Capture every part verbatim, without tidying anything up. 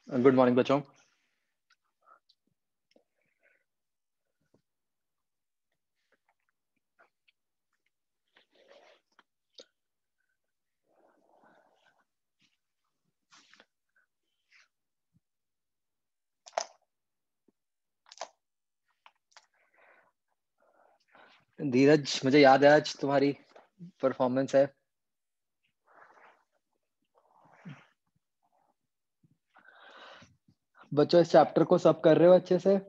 Good morning बच्चों। धीरज, मुझे याद है आज तुम्हारी परफॉर्मेंस है। बच्चों, इस चैप्टर को सब कर रहे हो अच्छे से?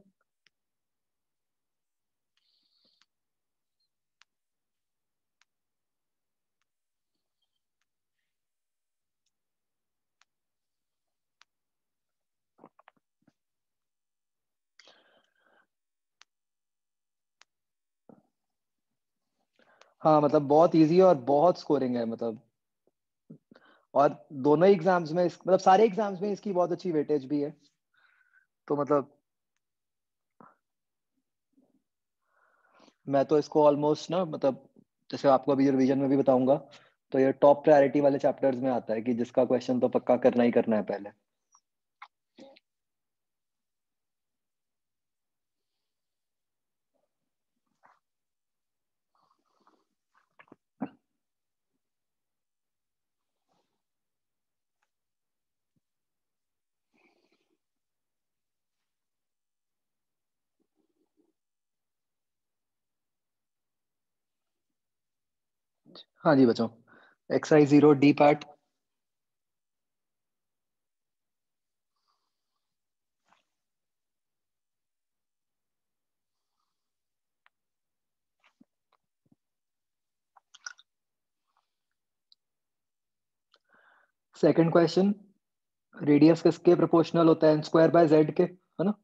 हाँ, मतलब बहुत इजी और बहुत स्कोरिंग है मतलब। और दोनों एग्जाम्स में इस, मतलब सारे एग्जाम्स में इसकी बहुत अच्छी वेटेज भी है। तो मतलब मैं तो इसको ऑलमोस्ट ना, मतलब जैसे आपको अभी रिवीजन में भी बताऊंगा, तो ये टॉप प्रायोरिटी वाले चैप्टर्स में आता है कि जिसका क्वेश्चन तो पक्का करना ही करना है पहले। हाँ जी बच्चों, exercise zero D part. Second question, radius किसके प्रोपोर्शनल होता है? एन स्क्वायर बाय जेड के, है ना?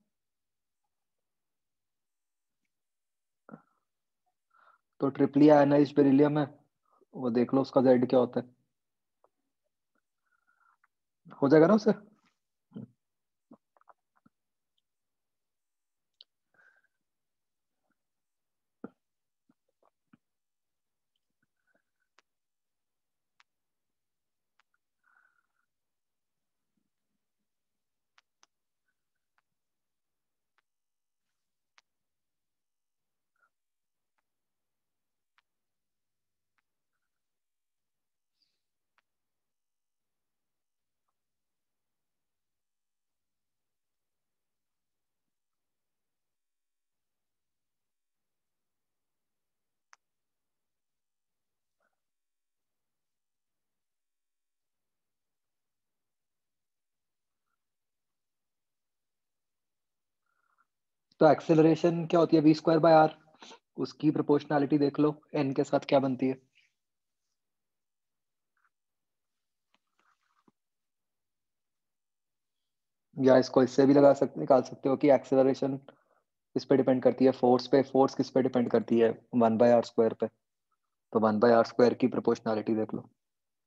तो ट्रिपली आयनाइज्ड बेरिलियम है, वो देख लो उसका जेड क्या होता है। हो जाएगा ना उसे? तो एक्सेलरेशन क्या होती है? V square by R. उसकी प्रोपोर्शनैलिटी देख लो, एन के साथ क्या बनती है। या इसको इससे भी लगा सकते निकाल सकते हो कि एक्सेलरेशन किस पे डिपेंड करती है? फोर्स पे। फोर्स किस पे डिपेंड करती है? वन बाय आर स्क्वायर पे। तो वन बाय आर स्क्वायर की प्रोपोर्शनैलिटी देख लो।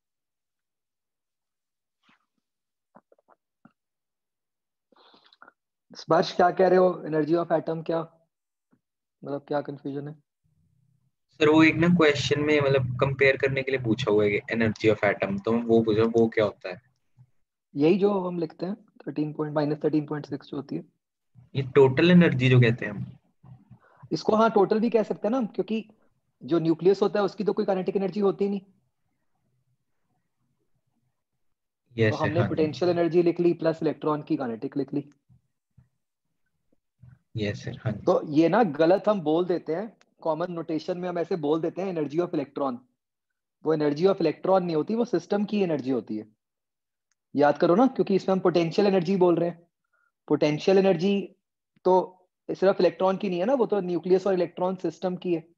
स्पर्श, क्या कह रहे हो? एनर्जी ऑफ एटम क्या, मतलब क्या कंफ्यूजन है? सर वो एक ना क्वेश्चन में मतलब कंपेयर करने के लिए पूछा हुआ है एनर्जी ऑफ एटम, तो मैं वो पूछ रहा हूँ वो क्या होता है। यही जो हम लिखते हैं, thirteen point minus thirteen point six जो होती है। ये टोटल एनर्जी जो कहते हैं हम। इसको हाँ टोटल भी कह सकते हैं ना, क्योंकि जो न्यूक्लियस होता है उसकी तो कोई काइनेटिक एनर्जी होती ही नहीं। तो यस सर, हमने हाँ जी। पोटेंशियल एनर्जी लिख ली प्लस इलेक्ट्रॉन की काइनेटिक लिख ली। यस सर, हाँ जी। तो ये ना गलत हम बोल देते हैं, कॉमन नोटेशन में हम ऐसे बोल देते हैं एनर्जी ऑफ इलेक्ट्रॉन। वो एनर्जी ऑफ इलेक्ट्रॉन नहीं होती, वो सिस्टम की एनर्जी होती है। याद करो ना, क्योंकि इसमें हम पोटेंशियल एनर्जी बोल रहे हैं। पोटेंशियल एनर्जी तो सिर्फ इलेक्ट्रॉन की नहीं है ना, वो तो न्यूक्लियस और इलेक्ट्रॉन सिस्टम की है।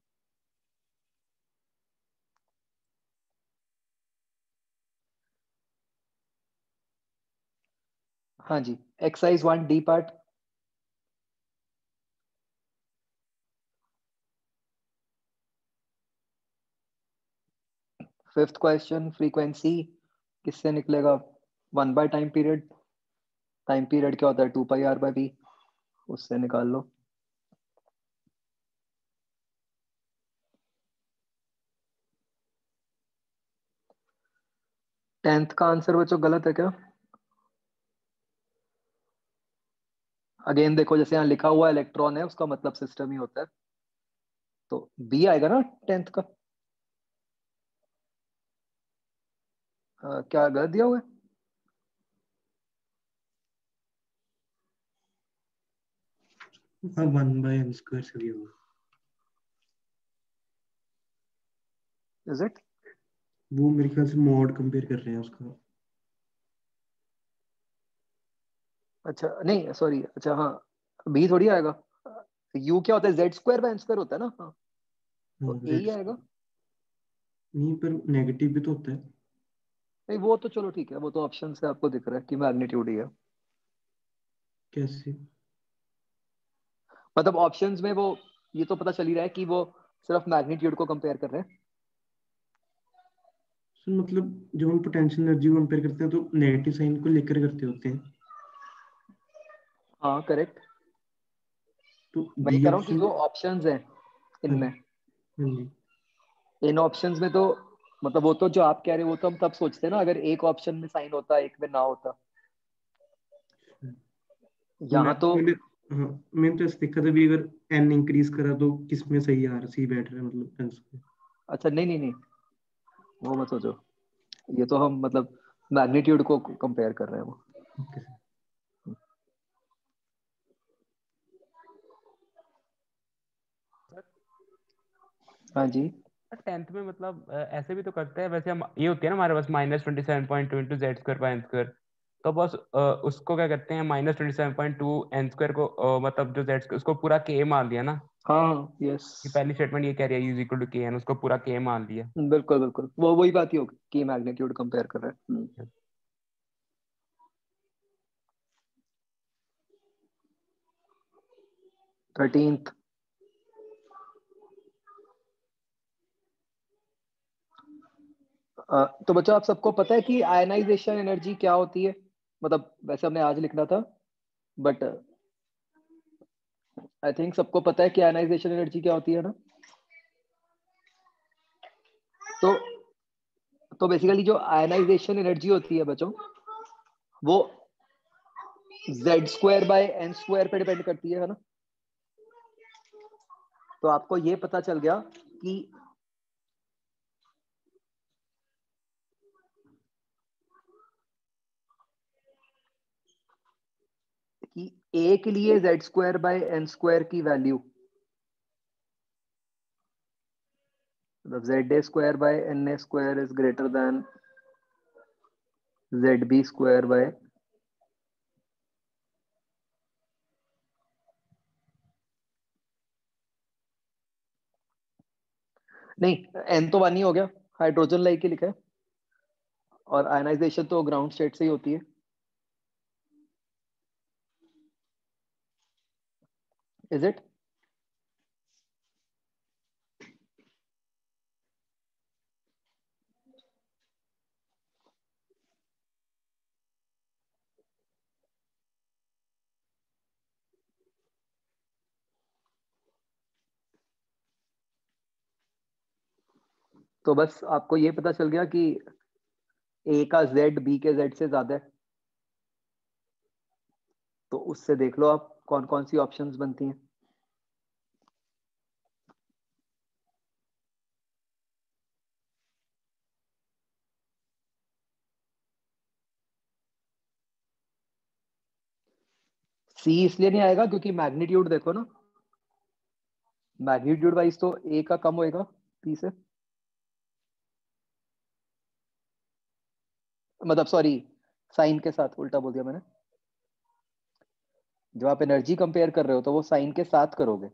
हाँ जी, exercise one D part. Fifth question, frequency किससे निकलेगा? One by time period. Time period क्या होता है? Two pi R by B. उससे निकाल लो। टेंथ का आंसर बच्चों गलत है क्या? अगेन देखो, जैसे यहाँ लिखा हुआ इलेक्ट्रॉन है, उसका मतलब सिस्टम ही होता है, तो बी आएगा ना टेंथ का। अ, क्या गलत दिया हुआ है? हाँ, वन बाय एन स्क्वायर से दिया हुआ। Is it? वो मेरे ख्याल से मॉड कंपेयर कर रहे हैं उसका। अच्छा नहीं सॉरी, अच्छा हाँ, बी थोड़ी आएगा। यू क्या होता है, Z square by N square होता है ना, हाँ, हाँ, तो ए जेड ही आएगा। नहीं, पर नेगेटिव भी तो होता है। नहीं वो तो चलो ठीक है, वो तो ऑप्शन से आपको दिख रहा है कि मैग्नीट्यूड ही है। कैसे? मतलब ऑप्शंस में वो, ये तो पता चल ही रहा है कि वो सिर्फ मैग्नीट्यूड को कंपेयर कर रहे हैं। सर मतलब जब हम पोटेंशियल एनर्जी को कंपेयर करते हैं तो नेगेटिव साइन को लेकर करते होते हैं। हाँ करेक्ट। तो वही बी कर रहा हूँ कि ऑप्शन। जो ऑप्शंस हैं हाँ जी, इनमें, हाँ जी। इन ऑप्शंस में तो, मतलब वो तो जो आप कह रहे हो वो तो हम तब सोचते हैं ना अगर एक ऑप्शन में साइन होता एक में ना होता। तो मैं यहाँ तो तो, पहले, हाँ, मैंने तो ऐसे देखा था भी, अगर एन इंक्रीज करा तो किस में सही आ रहा, सी बैठ रहा है, मतलब आंसर। अच्छा नहीं नहीं नहीं, वो मत सोचो, ये तो हम मतलब मैग्नीट्यूड को कंपेयर कर रहे हैं वो। Okay sir. हाँ जी। टेंथ में मतलब अ, ऐसे भी तो करते हैं वैसे। हम ये होती है ना हमारे पास minus twenty seven point two into Z square by N square, तो बस अ, उसको क्या करते हैं, minus twenty seven point two N square को अ, मतलब जो जेड उसको पूरा के मान लिया ना, हाँ यस, कि पहली स्टेटमेंट ये कह रही है is equal to K N, उसको पूरा के मान लिया। बिल्कुल बिल्कुल, वो वही बात ही होगी कि मैग्नीट्यूड कंपेयर कर रहे हैं। थर्टींथ, तो बच्चों आप सबको पता है कि आयनाइजेशन एनर्जी क्या होती है? मतलब वैसे हमने आज लिखना था, बट आई थिंक सबको पता है कि आयनाइजेशन एनर्जी क्या होती है ना। तो तो बेसिकली जो आयनाइजेशन एनर्जी होती है बच्चों, वो Z square by N square पे डिपेंड करती है है ना। तो आपको ये पता चल गया कि कि ए के लिए Z square by N square की वैल्यू, मतलब Z A square by N A square is greater than Z B square by, नहीं एन तो वन ही हो गया, हाइड्रोजन लाइक ही लिखा है, और आयनाइजेशन तो ग्राउंड स्टेट से ही होती है। Is it? तो बस आपको ये पता चल गया कि ए का जेड बी के जेड से ज्यादा है, तो उससे देख लो आप कौन कौन सी ऑप्शंस बनती हैं। सी इसलिए नहीं आएगा क्योंकि मैग्नीट्यूड देखो ना, मैग्नीट्यूड वाइज तो ए का कम होएगा पी से, मतलब सॉरी, साइन के साथ उल्टा बोल दिया मैंने। जब आप एनर्जी कंपेयर कर रहे हो तो वो साइन के साथ करोगे।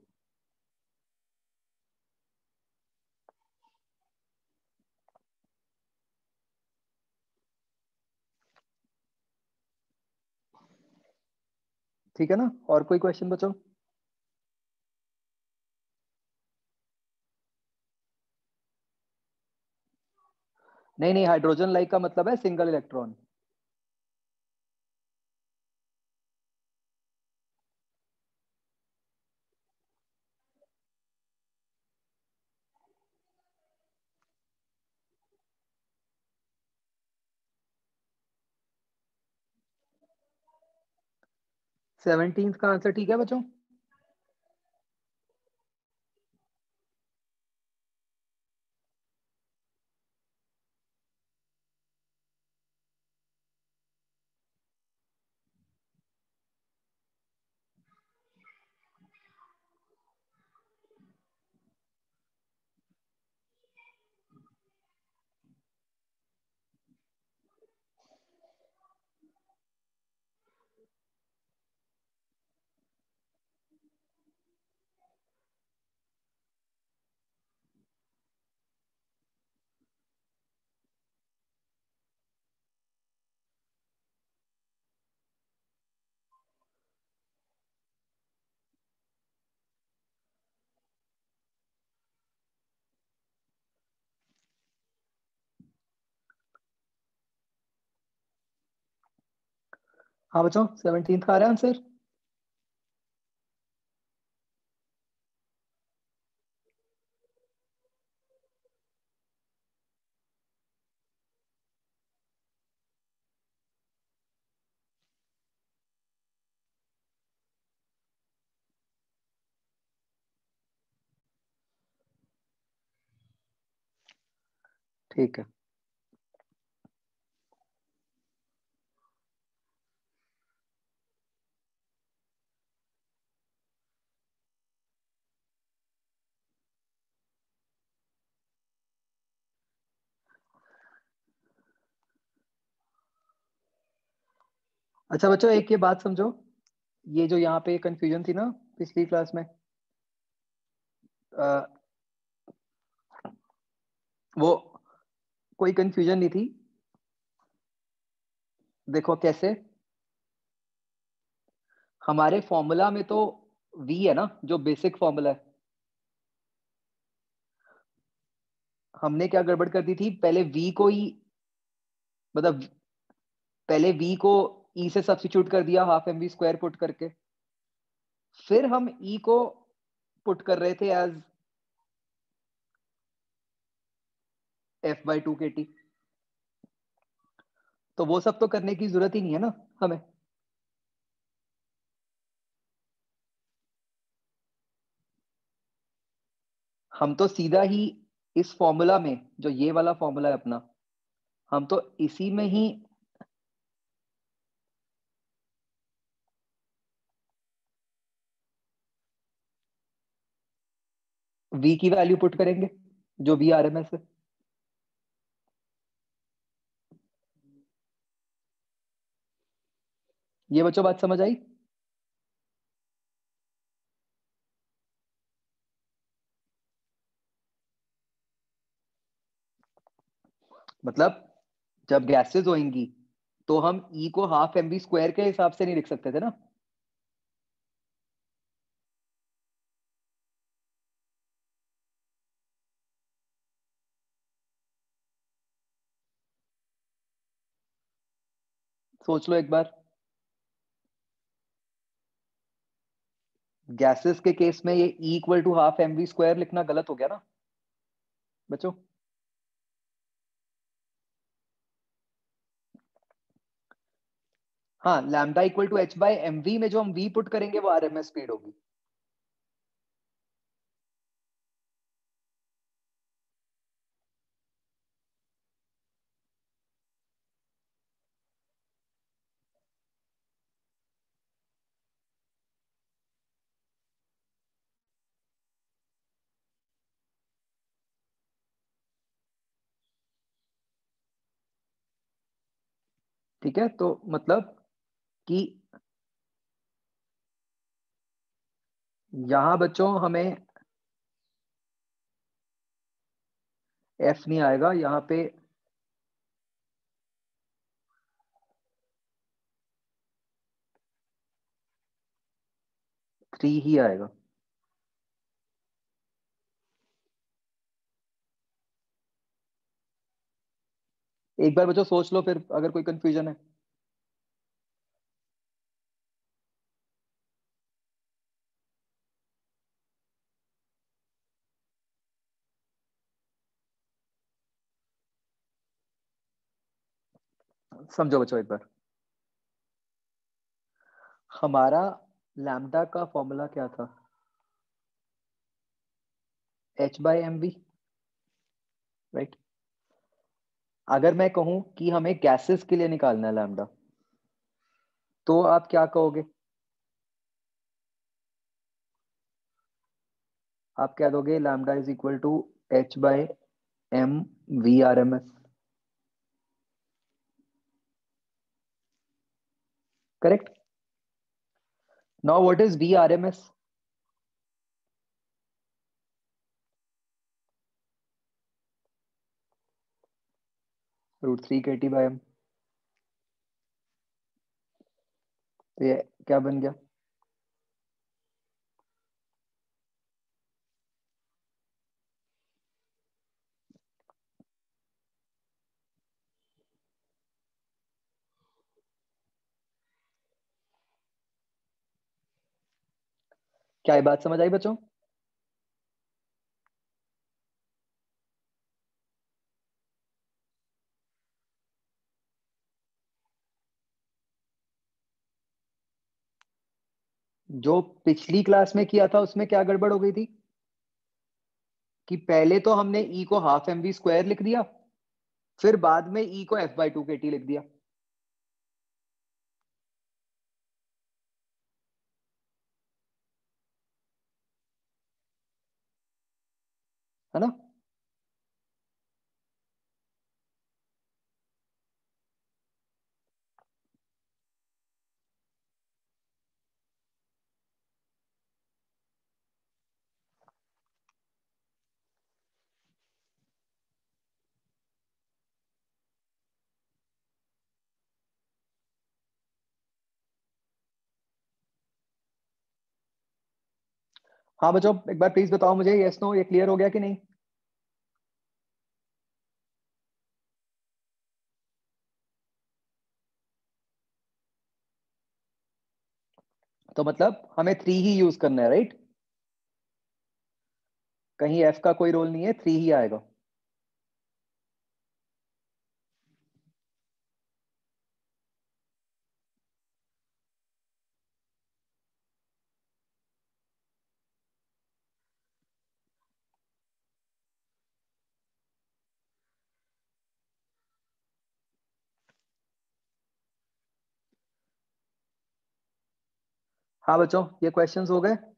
ठीक है ना, और कोई क्वेश्चन बचो? नहीं नहीं, हाइड्रोजन लाइक का मतलब है सिंगल इलेक्ट्रॉन। सेवनटीन का आंसर ठीक है बच्चों? हाँ बच्चों, सेवनटीन का आ रहा है आंसर? ठीक है। अच्छा बच्चों, एक ये बात समझो, ये जो यहाँ पे कंफ्यूजन थी ना पिछली क्लास में, आ, वो कोई कंफ्यूजन नहीं थी। देखो कैसे, हमारे फॉर्मूला में तो v है ना, जो बेसिक फॉर्मूला है। हमने क्या गड़बड़ कर दी थी, पहले v को ही, मतलब पहले v को e से सब्स्टिट्यूट कर दिया half M V square put करके, फिर हम e को पुट कर रहे थे as F by two K T. तो वो सब तो करने की जरूरत ही नहीं है ना हमें। हम तो सीधा ही इस फॉर्मूला में, जो ये वाला फॉर्मूला है अपना, हम तो इसी में ही v की वैल्यू पुट करेंगे, जो भी आरएमएस है। ये बच्चों बात समझ आई? मतलब जब गैसेस होंगी तो हम E को हाफ एम वी स्क्वायर के हिसाब से नहीं लिख सकते थे ना। सोच लो एक बार, गैसेस के केस में ये E equal to half M V square लिखना गलत हो गया ना बच्चों। हाँ, lambda equal to H by M V में जो हम v पुट करेंगे वो आरएमएस स्पीड होगी। ठीक है, तो मतलब कि यहां बच्चों हमें f नहीं आएगा, यहाँ पे थ्री ही आएगा। एक बार बच्चों सोच लो, फिर अगर कोई कंफ्यूजन है। समझो बच्चों एक बार, हमारा लैम्डा का फॉर्मूला क्या था? H by M V, right? अगर मैं कहूं कि हमें गैसेस के लिए निकालना है लैम्डा, तो आप क्या कहोगे? आप क्या दोगे? Lambda is equal to H by M V R M S, correct? Now what is V R M S? Root three K T by M. तो ये क्या बन गया? क्या ये बात समझ आई बच्चों? जो पिछली क्लास में किया था उसमें क्या गड़बड़ हो गई थी कि पहले तो हमने ई को हाफ एम वी स्क्वायर लिख दिया, फिर बाद में ई को F by two K T लिख दिया, है ना? हाँ बच्चों, एक बार प्लीज बताओ मुझे, यस नो, ये क्लियर हो गया कि नहीं? तो मतलब हमें थ्री ही यूज करना है, राइट? कहीं एफ का कोई रोल नहीं है, थ्री ही आएगा। हाँ बच्चों, ये क्वेश्चंस हो गए?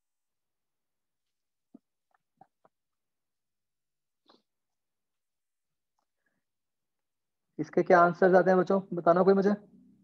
इसके क्या आंसर्स आते हैं बच्चों, बताना कोई मुझे।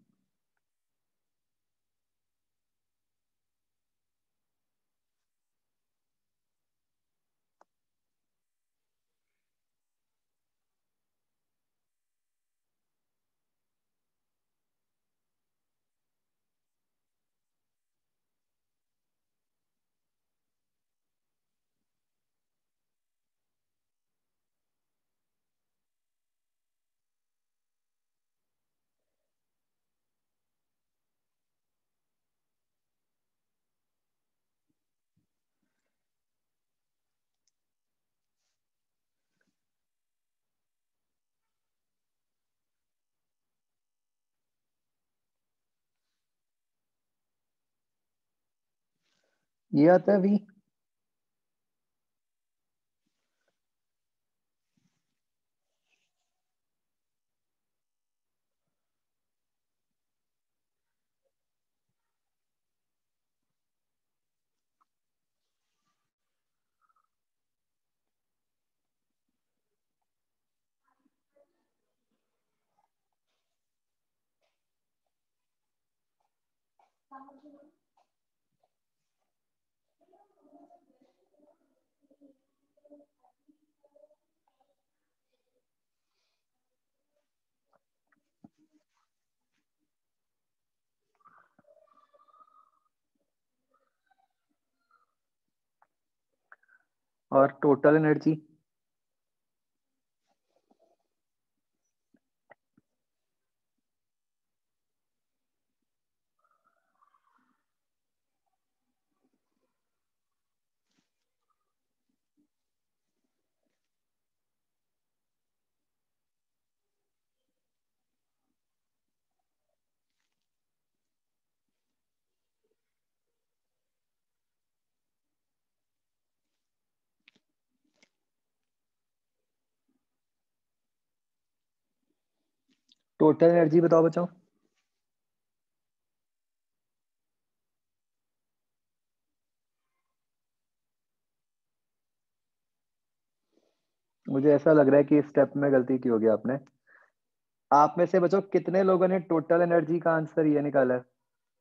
ये आता है वी। और टोटल एनर्जी? टोटल एनर्जी बताओ बच्चों। मुझे ऐसा लग रहा है कि इस स्टेप में गलती की होगी आपने। आप में से बच्चों कितने लोगों ने टोटल एनर्जी का आंसर ये निकाला है?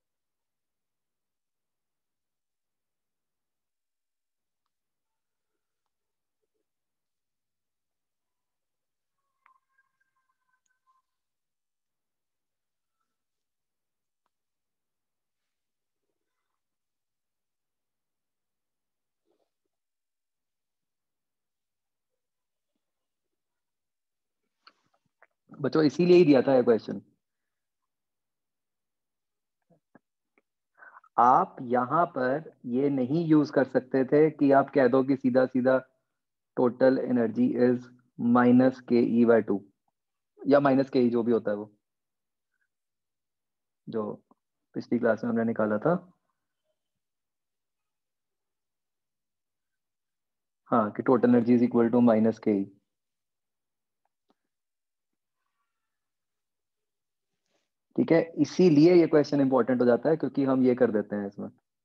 बच्चों इसीलिए ही दिया था ये क्वेश्चन। आप यहां पर ये नहीं यूज कर सकते थे कि आप कह दो कि सीधा सीधा total energy is minus K E by two, या माइनस के ई जो भी होता है वो, जो पिछली क्लास में हमने निकाला था। हाँ, कि total energy is equal to minus K E. ठीक है, इसीलिए ये क्वेश्चन इंपॉर्टेंट हो जाता है, क्योंकि हम ये कर देते हैं इसमें।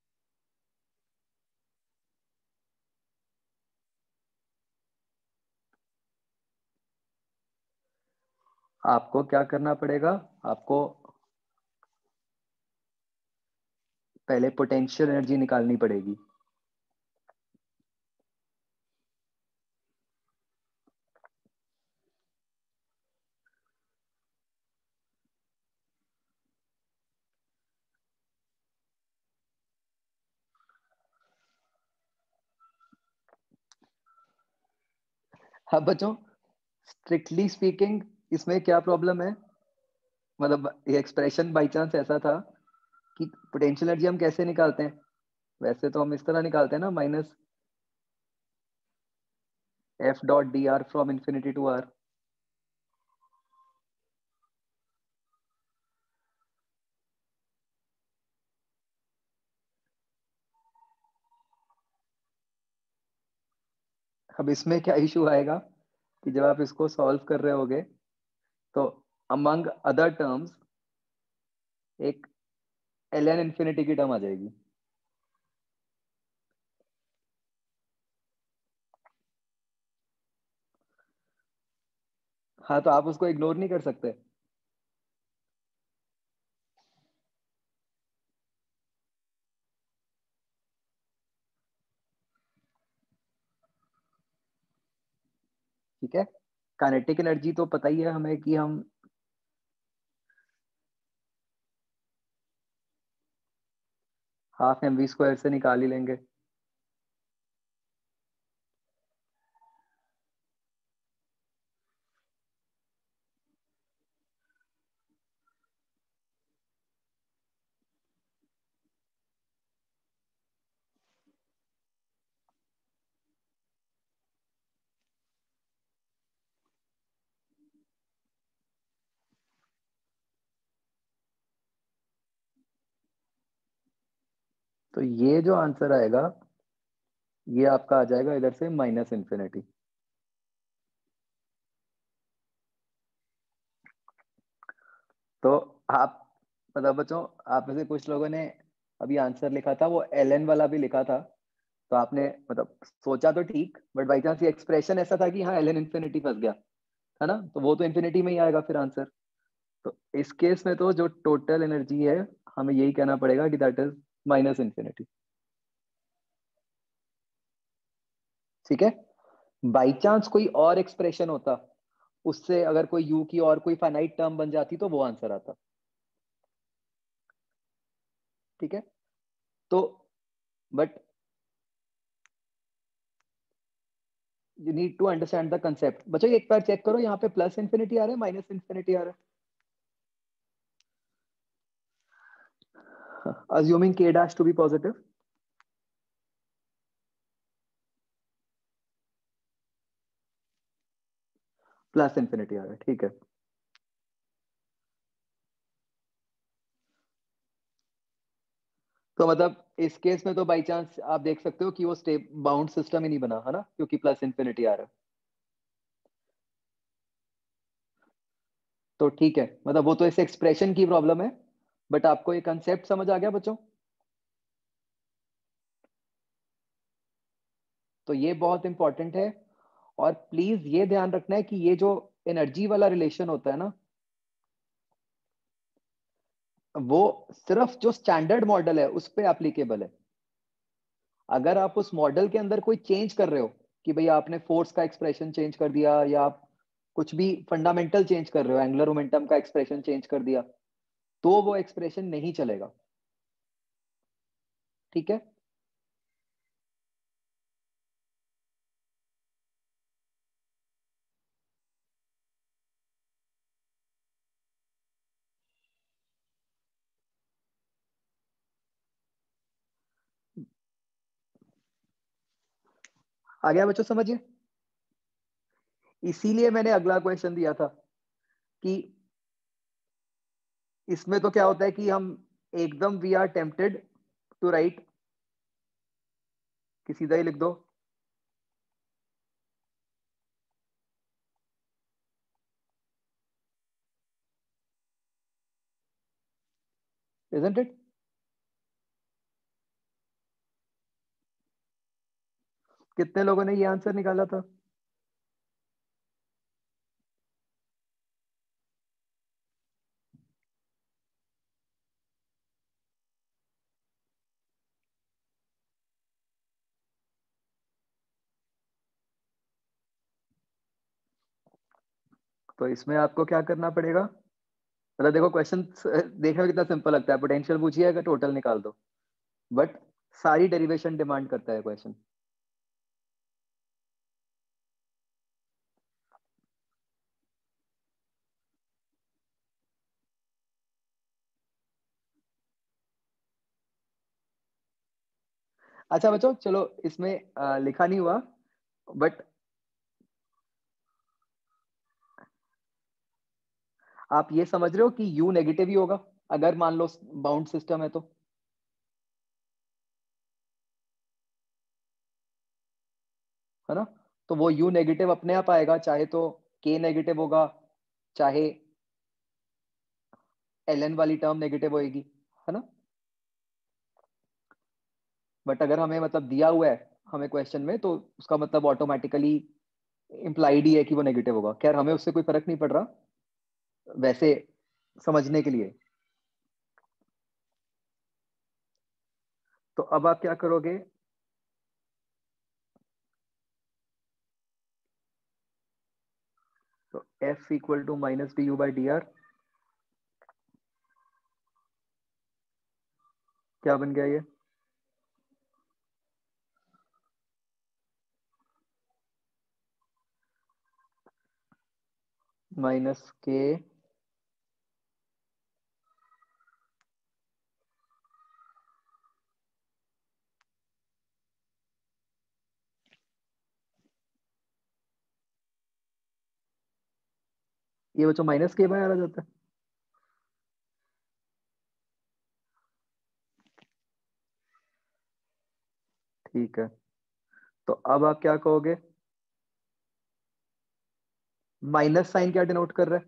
आपको क्या करना पड़ेगा? आपको पहले पोटेंशियल एनर्जी निकालनी पड़ेगी। हाँ बच्चों, स्ट्रिक्टली स्पीकिंग इसमें क्या प्रॉब्लम है? मतलब ये एक्सप्रेशन बाई चांस ऐसा था कि पोटेंशियल एनर्जी हम कैसे निकालते हैं? वैसे तो हम इस तरह निकालते हैं ना, minus F dot D R from infinity to R. अब इसमें क्या इशू आएगा कि जब आप इसको सॉल्व कर रहे होगे तो अमंग अदर टर्म्स एक एल एन इंफिनिटी की टर्म आ जाएगी। हाँ, तो आप उसको इग्नोर नहीं कर सकते। ठीक है, काइनेटिक एनर्जी तो पता ही है हमें कि हम हाफ एम वी स्क्वायर से निकाल ही लेंगे। तो ये जो आंसर आएगा ये आपका आ जाएगा इधर से माइनस इंफिनिटी। तो आप मतलब बच्चों, आप में से कुछ लोगों ने अभी आंसर लिखा था वो एल एन वाला भी लिखा था, तो आपने मतलब सोचा तो ठीक, बट बाई चांस ये एक्सप्रेशन ऐसा था कि हाँ एल एन इंफिनिटी फंस गया है ना, तो वो तो इंफिनिटी में ही आएगा फिर आंसर। तो इस केस में तो जो टोटल एनर्जी है हमें यही कहना पड़ेगा कि दैट इज माइनस इंफिनिटी। ठीक है, बाई चांस कोई और एक्सप्रेशन होता, उससे अगर कोई यू की और कोई फाइनाइट टर्म बन जाती तो वो आंसर आता। ठीक है, तो but you need to understand the concept. बच्चों एक बार चेक करो, यहाँ पे प्लस इंफिनिटी आ रहा है, माइनस इंफिनिटी आ रहा है, assuming K dash to be positive. Plus infinity आ रहा है, ठीक है। तो मतलब इस केस में तो बाई चांस आप देख सकते हो कि वो स्टेप बाउंड सिस्टम ही नहीं बना है ना, क्योंकि प्लस इंफिनिटी आ रहा है। तो ठीक है, मतलब वो तो इस एक्सप्रेशन की प्रॉब्लम है, बट आपको ये कंसेप्ट समझ आ गया बच्चों? तो ये बहुत इंपॉर्टेंट है, और प्लीज ये ध्यान रखना है कि ये जो एनर्जी वाला रिलेशन होता है ना, वो सिर्फ जो स्टैंडर्ड मॉडल है उस पे एप्लीकेबल है। अगर आप उस मॉडल के अंदर कोई चेंज कर रहे हो, कि भाई आपने फोर्स का एक्सप्रेशन चेंज कर दिया, या आप कुछ भी फंडामेंटल चेंज कर रहे हो, एंगुलर मोमेंटम का एक्सप्रेशन चेंज कर दिया, तो वो एक्सप्रेशन नहीं चलेगा। ठीक है? आ गया बच्चों, समझिए? इसीलिए मैंने अगला क्वेश्चन दिया था कि इसमें तो क्या होता है कि हम एकदम we are tempted to write, कि सीधा ही लिख दो इजंट इट। कितने लोगों ने ये आंसर निकाला था? तो इसमें आपको क्या करना पड़ेगा? मतलब देखो, क्वेश्चन देखने में कितना सिंपल लगता है, पोटेंशियल पूछिए अगर टोटल निकाल दो, बट सारी डेरिवेशन डिमांड करता है क्वेश्चन। अच्छा बच्चों, चलो इसमें आ, लिखा नहीं हुआ, बट आप ये समझ रहे हो कि U नेगेटिव ही होगा अगर मान लो बाउंड सिस्टम है तो? है ना? तो वो U नेगेटिव अपने आप आएगा, चाहे तो K नेगेटिव होगा, चाहे Ln वाली टर्म नेगेटिव होएगी, है ना? बट अगर हमें मतलब दिया हुआ है हमें क्वेश्चन में, तो उसका मतलब ऑटोमेटिकली इम्प्लाइड ही है कि वो नेगेटिव होगा। खैर, हमें उससे कोई फर्क नहीं पड़ रहा वैसे समझने के लिए। तो अब आप क्या करोगे? तो F equal to minus D U by D R क्या बन गया ये? माइनस के ये बच्चों माइनस के बाय आ जाता है। ठीक है, तो अब आप क्या कहोगे? माइनस साइन क्या डिनोट कर रहा है?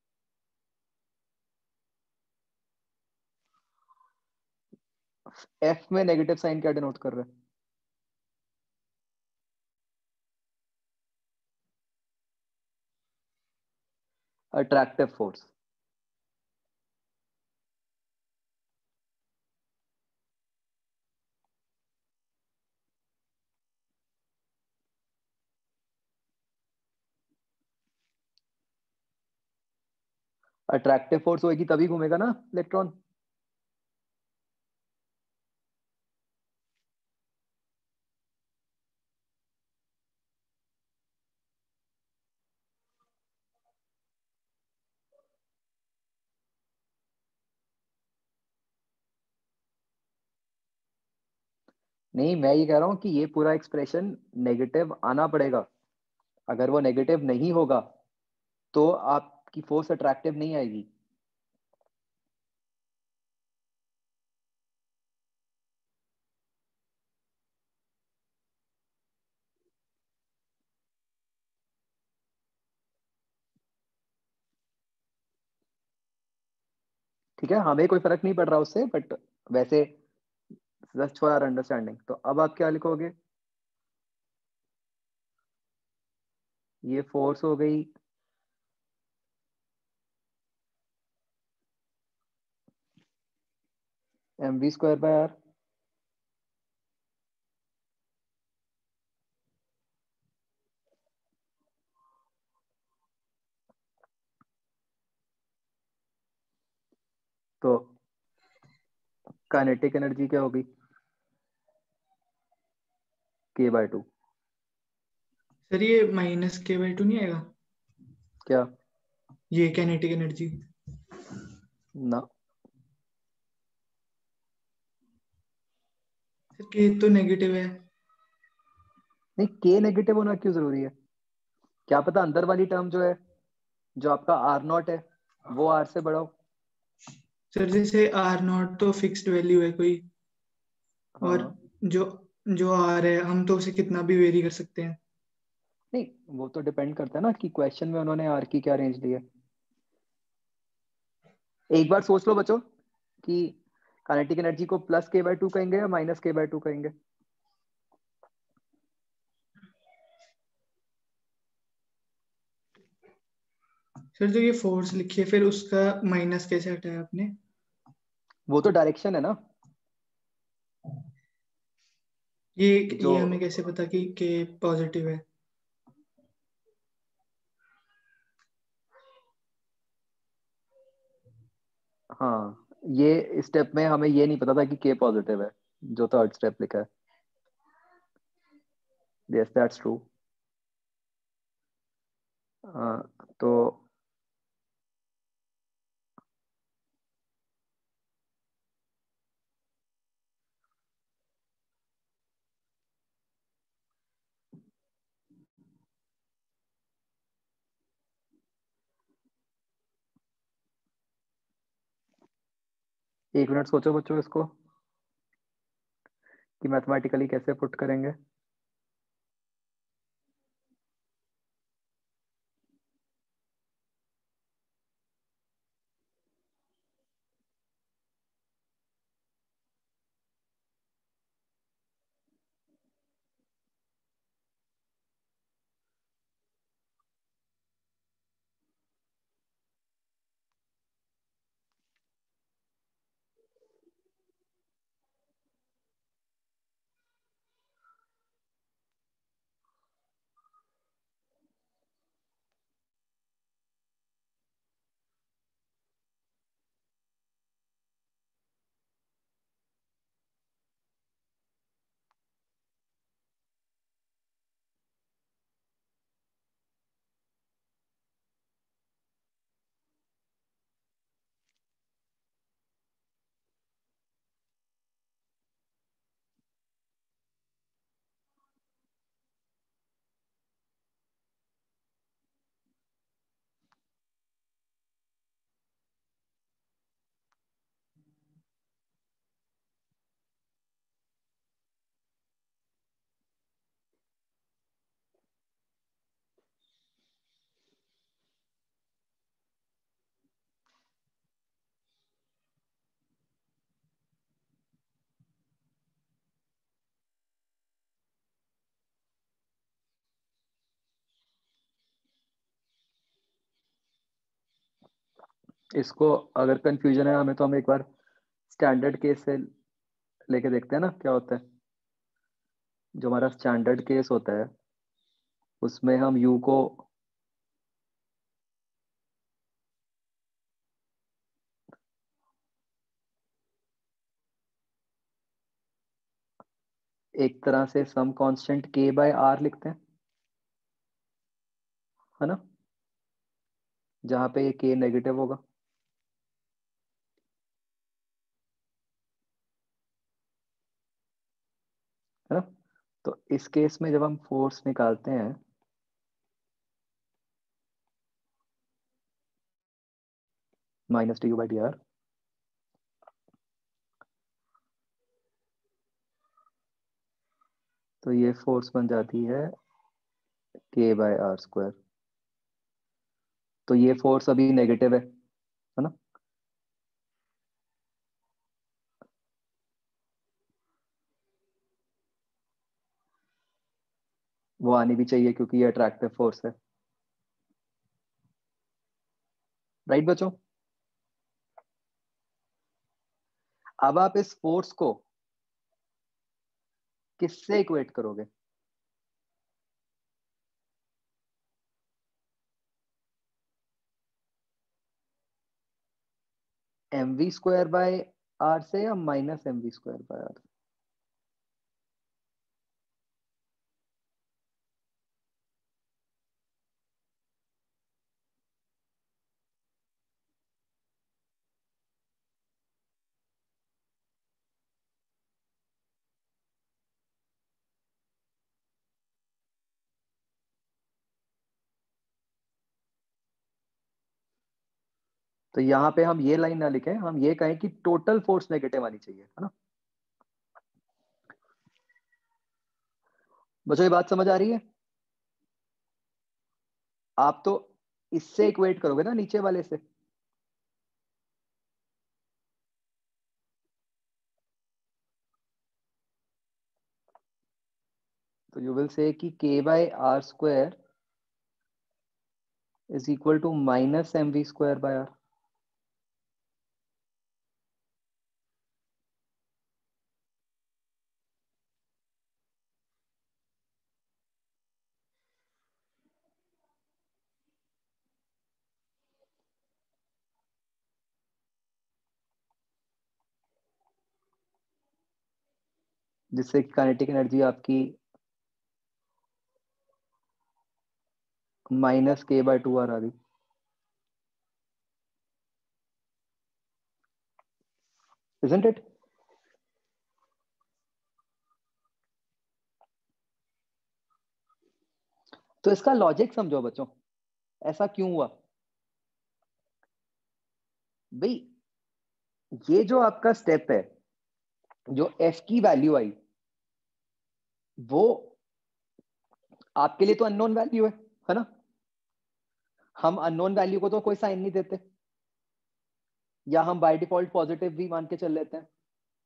एफ में नेगेटिव साइन क्या डिनोट कर रहा है? Attractive force. अट्रैक्टिव फोर्स होगी तभी घूमेगा ना इलेक्ट्रॉन। नहीं, मैं ये कह रहा हूं कि ये पूरा एक्सप्रेशन नेगेटिव आना पड़ेगा। अगर वो नेगेटिव नहीं होगा तो आपकी फोर्स अट्रैक्टिव नहीं आएगी। ठीक है, हमें कोई फर्क नहीं पड़ रहा उससे, बट वैसे जस्ट फॉर आवर अंडरस्टैंडिंग। तो अब आप क्या लिखोगे, ये फोर्स हो गई M V square by R, तो काइनेटिक एनर्जी क्या होगी, के बाय टू। सर ये माइनस के बाई टू नहीं आएगा क्या, ये काइनेटिक एनर्जी? ना, सर के तो नेगेटिव है। नहीं के नेगेटिव होना क्यों जरूरी है, क्या पता अंदर वाली टर्म जो है, जो आपका आर नॉट है, वो आर से बड़ा हो। सर जैसे आर नॉट तो फिक्स्ड वैल्यू है कोई, हाँ और हाँ। जो जो आर है हम तो उसे कितना भी वेरी कर सकते हैं। नहीं, वो तो डिपेंड करता है ना कि क्वेश्चन में उन्होंने आर की क्या रेंज दी है। एक बार सोच लो बच्चों कि काइनेटिक एनर्जी को प्लस के बाय टू कहेंगे या माइनस के बाय टू कहेंगे। सर जो ये फोर्स लिखी है फिर उसका माइनस कैसे हटाया आपने? वो तो डायरेक्शन है ना, ये जो ये हमें कैसे पता कि के पॉजिटिव है? हाँ, ये स्टेप में हमें ये नहीं पता था कि के पॉजिटिव है, जो थर्ड स्टेप लिखा है। Yes that's true. तो एक मिनट सोचो बच्चों इसको कि मैथमेटिकली कैसे पुट करेंगे। इसको अगर कंफ्यूजन है हमें, तो हम एक बार स्टैंडर्ड केस से लेके देखते हैं ना क्या होता है। जो हमारा स्टैंडर्ड केस होता है उसमें हम यू को एक तरह से some constant K by R लिखते हैं, है ना, जहां पे ये के नेगेटिव होगा, है ना। तो इस केस में जब हम फोर्स निकालते हैं minus D U by D R, तो ये फोर्स बन जाती है के बाय आर स्क्वायर। तो ये फोर्स अभी नेगेटिव है है ना। वो आनी भी चाहिए क्योंकि ये अट्रैक्टिव फोर्स है। राइट बच्चों? अब आप इस फोर्स को किससे इक्वेट करोगे? M V square by R से या minus M V square by R? तो यहां पे हम ये लाइन ना लिखें, हम ये कहें कि टोटल फोर्स नेगेटिव आनी चाहिए, है ना? बच्चों ये बात समझ आ रही है? आप तो इससे इक्वेट करोगे ना नीचे वाले से। तो यू विल से कि k by R square is equal to minus M V square by R. जिससे काइनेटिक एनर्जी आपकी minus K by two R आ गई। Isn't it? तो इसका लॉजिक समझो बच्चों, ऐसा क्यों हुआ भाई? ये जो आपका स्टेप है, जो f की वैल्यू आई, वो आपके लिए तो अननोन वैल्यू है है ना? हम अननोन वैल्यू को तो कोई साइन नहीं देते, या हम बाय डिफॉल्ट पॉजिटिव भी मान के चल लेते हैं।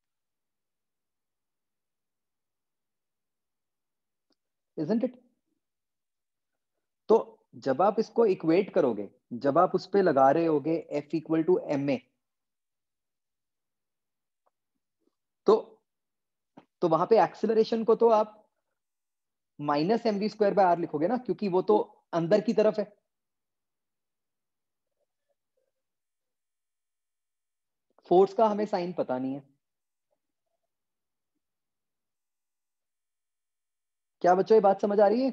Isn't it? तो जब आप इसको इक्वेट करोगे, जब आप उस पे लगा रहे होगे f equal to M A, तो तो वहां पे एक्सेलरेशन को तो आप minus M V square by R लिखोगे ना, क्योंकि वो तो अंदर की तरफ है। फोर्स का हमें साइन पता नहीं है। क्या बच्चों ये बात समझ आ रही है?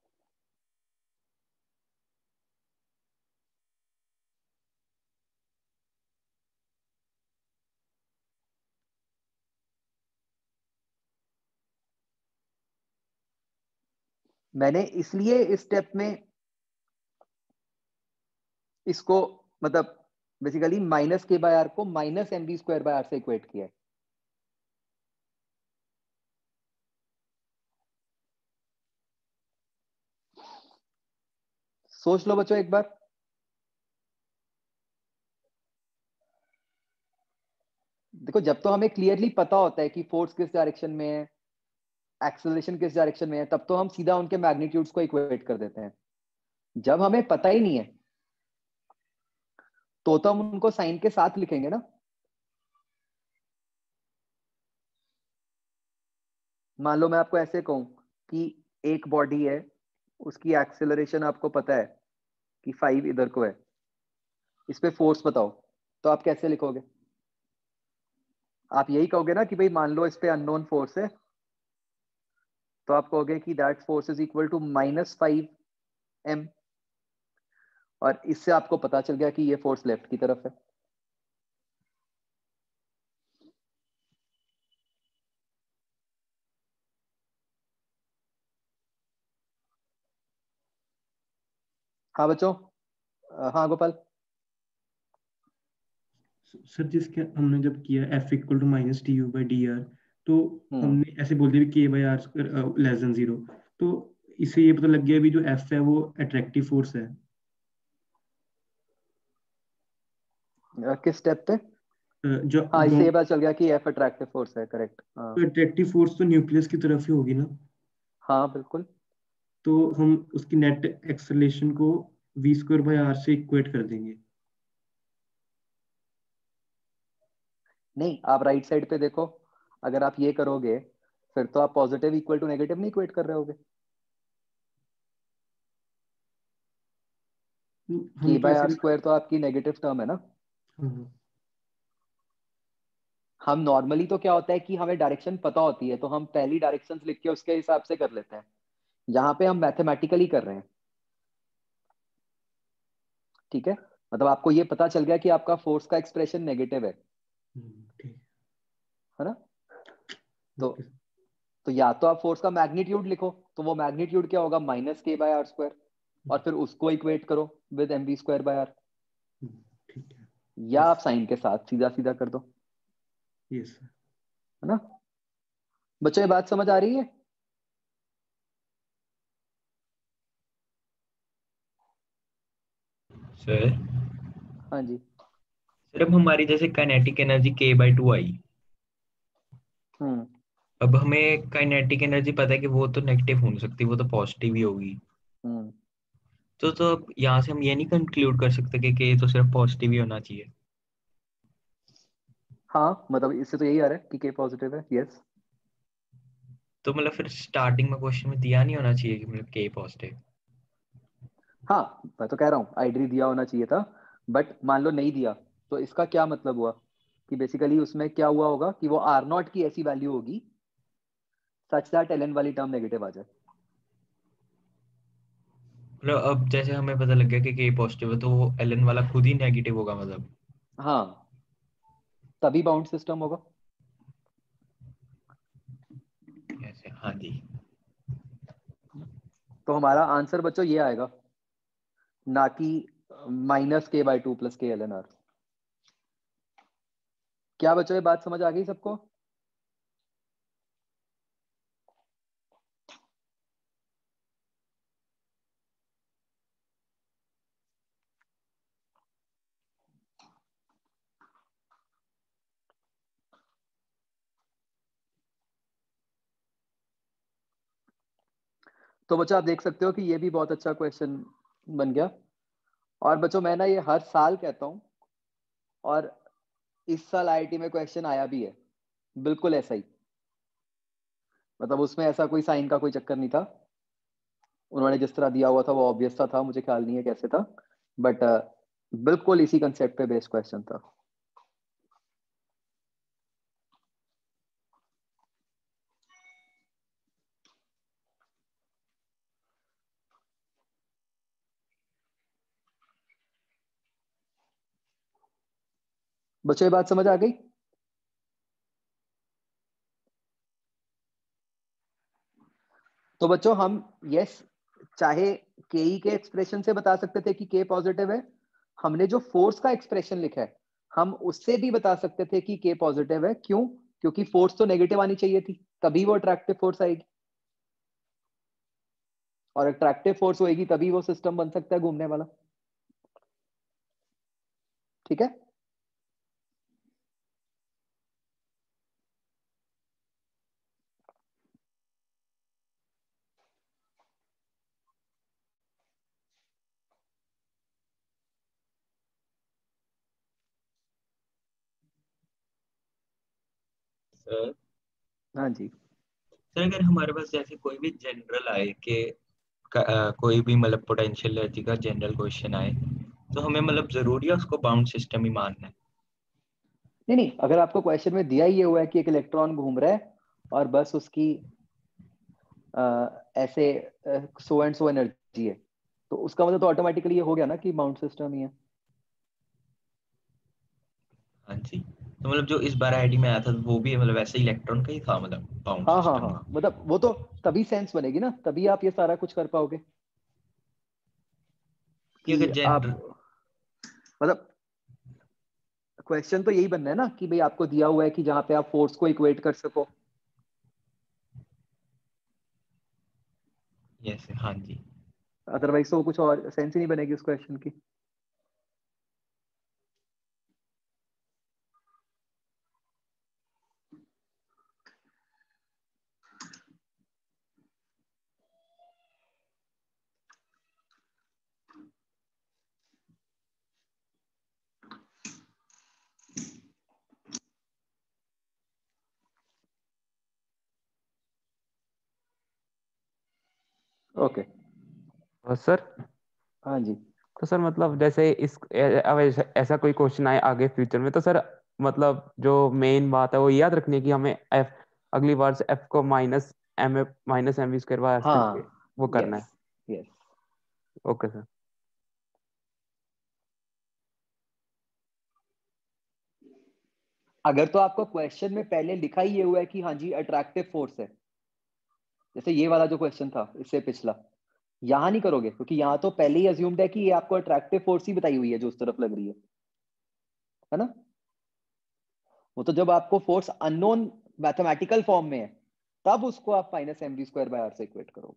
मैंने इसलिए इस स्टेप में इसको मतलब basically minus K by R को minus M V square by R से इक्वेट किया है। सोच लो बच्चों एक बार। देखो, जब तो हमें क्लियरली पता होता है कि फोर्स किस डायरेक्शन में है, एक्सेलरेशन किस डायरेक्शन में है, तब तो हम सीधा उनके मैग्नीट्यूड्स को इक्वेट कर देते हैं। जब हमें पता ही नहीं है तो तो हम उनको साइन के साथ लिखेंगे ना। मान लो मैं आपको ऐसे कहूं कि एक बॉडी है, उसकी एक्सेलरेशन आपको पता है कि फाइव इधर को है, इस पे फोर्स बताओ, तो आप कैसे लिखोगे? आप यही कहोगे ना कि भाई मान लो इस पे अननोन फोर्स है, तो आप कहोगे कि that force is equal to minus five M, और इससे आपको पता चल गया कि ये फोर्स लेफ्ट की तरफ है। हाँ बच्चों। हाँ गोपाल। सर जिसके हमने जब किया f equal to minus T U by D R, तो हम्म हमने ऐसे बोल दिया कि k by R less than zero, तो इससे ये पता लग गया भी जो f है वो अट्रैक्टिव फोर्स है। अ, किस स्टेप पे? अ, जो हाँ, इससे ये ग्राउंड पता चल गया कि एफ अट्रैक्टिव फोर्स है। करेक्ट। हाँ अट्रैक्टिव फोर्स तो न्यूक्लियस की तरफ ही होगी ना। हाँ बिल्कुल। तो हम उसकी नेट एक्सेलरेशन को वी स्क्वायर बाय आर से इक्वेट कर देंगे। नहीं, आप राइट साइड पे देखो, अगर आप ये करोगे फिर तो आप पॉजिटिव इक्वल टू नेगेटिव नहीं इक्वेट कर रहे होगे। हम के तो बाय ऐसे आर भी स्क्वायर तो आपकी नेगेटिव टर्म है ना। हाँ हम नॉर्मली तो क्या होता है कि हमें डायरेक्शन पता होती है तो हम पहली डायरेक्शन लिख के उसके हिसाब से कर लेते हैं। यहाँ पे हम मैथमेटिकली कर रहे हैं, ठीक है। मतलब आपको ये पता चल गया कि आपका फोर्स का एक्सप्रेशन नेगेटिव है हम्म, ठीक है ना। तो ओके तो या तो आप फोर्स का मैग्नीट्यूड लिखो, तो वो मैग्नीट्यूड क्या होगा, minus K by R square, और फिर उसको इक्वेट करो with M V square by R, ठीक है या आप यस साइन के साथ सीधा सीधा कर दो, यस सर। है ना। बच्चों ये बात समझ आ रही है। सर हाँ जी। सर अब हमारी जैसे kinetic energy K by two आई, हम्म अब हमें काइनेटिक एनर्जी पता है कि वो तो नेगेटिव हो नहीं सकती, वो तो पॉजिटिव ही होगी। हम्म तो तो अब यहाँ से हम ये नहीं कंक्लूड कर सकते कि के तो सिर्फ पॉजिटिव ही होना चाहिए। हाँ, मतलब इससे तो यही आ रहा है कि के पॉजिटिव है, यस। तो मतलब फिर स्टार्टिंग में क्वेश्चन में दिया नहीं होना चाहिए कि मतलब के पॉजिटिव। हाँ, मैं तो कह रहा हूँ आईडी दिया होना चाहिए था, बट मान लो नहीं दिया, तो इसका क्या मतलब हुआ कि बेसिकली उसमें क्या हुआ होगा कि वो आर नॉट की ऐसी वैल्यू होगी सच दैट एल एन वाली टर्म नेगेटिव आ जाए। मतलब अब जैसे हमें पता लग गया कि के पॉजिटिव है तो वो एल एन वाला खुद ही नेगेटिव होगा मतलब। हाँ, तभी बाउंड सिस्टम होगा। ऐसे हाँ जी। तो हमारा आंसर बच्चों ये आएगा, ना कि minus K by two plus K L N R. क्या बच्चों ये बात समझ आ गई सबको। तो बच्चों आप देख सकते हो कि ये भी बहुत अच्छा क्वेश्चन बन गया। और बच्चों मैं ना ये हर साल कहता हूँ, और इस साल आईआईटी में क्वेश्चन आया भी है, बिल्कुल ऐसा ही। मतलब उसमें ऐसा कोई साइन का कोई चक्कर नहीं था, उन्होंने जिस तरह दिया हुआ था वो ऑब्वियस सा था, मुझे ख्याल नहीं है कैसे था, बट बिल्कुल इसी कंसेप्ट पे बेस्ड क्वेश्चन था। बच्चों ये बात समझ आ गई। तो बच्चों हम यस चाहे के ई के एक्सप्रेशन से बता सकते थे कि के पॉजिटिव है, हमने जो फोर्स का एक्सप्रेशन लिखा है हम उससे भी बता सकते थे कि के पॉजिटिव है। क्यों? क्योंकि फोर्स तो नेगेटिव आनी चाहिए थी, तभी वो अट्रैक्टिव फोर्स आएगी, और अट्रैक्टिव फोर्स होएगी तभी वो सिस्टम बन सकता है घूमने वाला। ठीक है। सर हाँ जी। सर अगर हमारे पास जैसे कोई भी जनरल आए कि क- अ, कोई भी मतलब पोटेंशियल एनर्जी का जनरल क्वेश्चन आए तो हमें मतलब जरूरी है उसको बाउंड सिस्टम ही मानना है। नहीं नहीं, अगर आपको क्वेश्चन में दिया ही ये हुआ है कि एक इलेक्ट्रॉन घूम रहा है और बस उसकी आ, ऐसे सो एंड सो एनर्जी है, तो उसका मतलब तो ऑटोमेटिकली ये हो गया ना कि बाउंड सिस्टम ही है। हाँ जी, तो मतलब जो इस बार आईडी में आया था वो भी मतलब वैसे इलेक्ट्रॉन का ही था मतलब बाउंड हाँ हाँ सिस्टम हाँ, में। मतलब वो तो तभी सेंस बनेगी ना, तभी आप ये सारा कुछ कर पाओगे कि कि अगर आप, जनरल मतलब क्वेश्चन तो यही बनना है ना कि भाई आपको दिया हुआ है कि जहां पे आप फोर्स को इक्वेट कर सको। यस हाँ जी। अदरवाइज तो कुछ और सेंस ही नहीं बनेगी उस क्वेश्चन की। ओके और सर हाँ जी तो सर मतलब जैसे इस ए- अब ऐसा ऐसा कोई क्वेश्चन आए आगे फ्यूचर में, तो सर मतलब जो मेन बात है वो याद रखनी है कि हमें एफ अगली बार से एफ को minus M minus M V square by R करके हाँ वो करना यस है। Yes okay sir. अगर तो आपको क्वेश्चन में पहले लिखा ही ये हुआ है कि हाँ जी अट्रैक्टिव फोर्स है, जैसे ये वाला जो क्वेश्चन था इससे पिछला, यहाँ नहीं करोगे क्योंकि यहाँ तो पहले ही अज्यूम्ड है कि ये आपको अट्रैक्टिव फोर्स ही बताई हुई है जो उस तरफ लग रही है है ना। वो तो जब आपको फोर्स अननोन मैथमेटिकल फॉर्म में है तब उसको आप minus M V square by R से इक्वेट करोगे,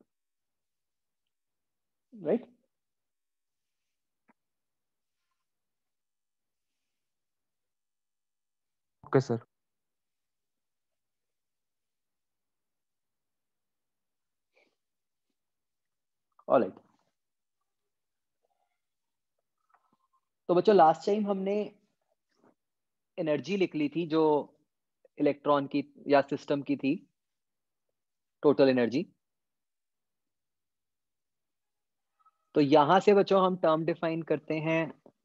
राइट। Okay sir. ऑलराइट, तो बच्चों लास्ट टाइम हमने एनर्जी लिख ली थी जो इलेक्ट्रॉन की या सिस्टम की थी, टोटल एनर्जी। तो यहां से बच्चों हम टर्म डिफाइन करते हैं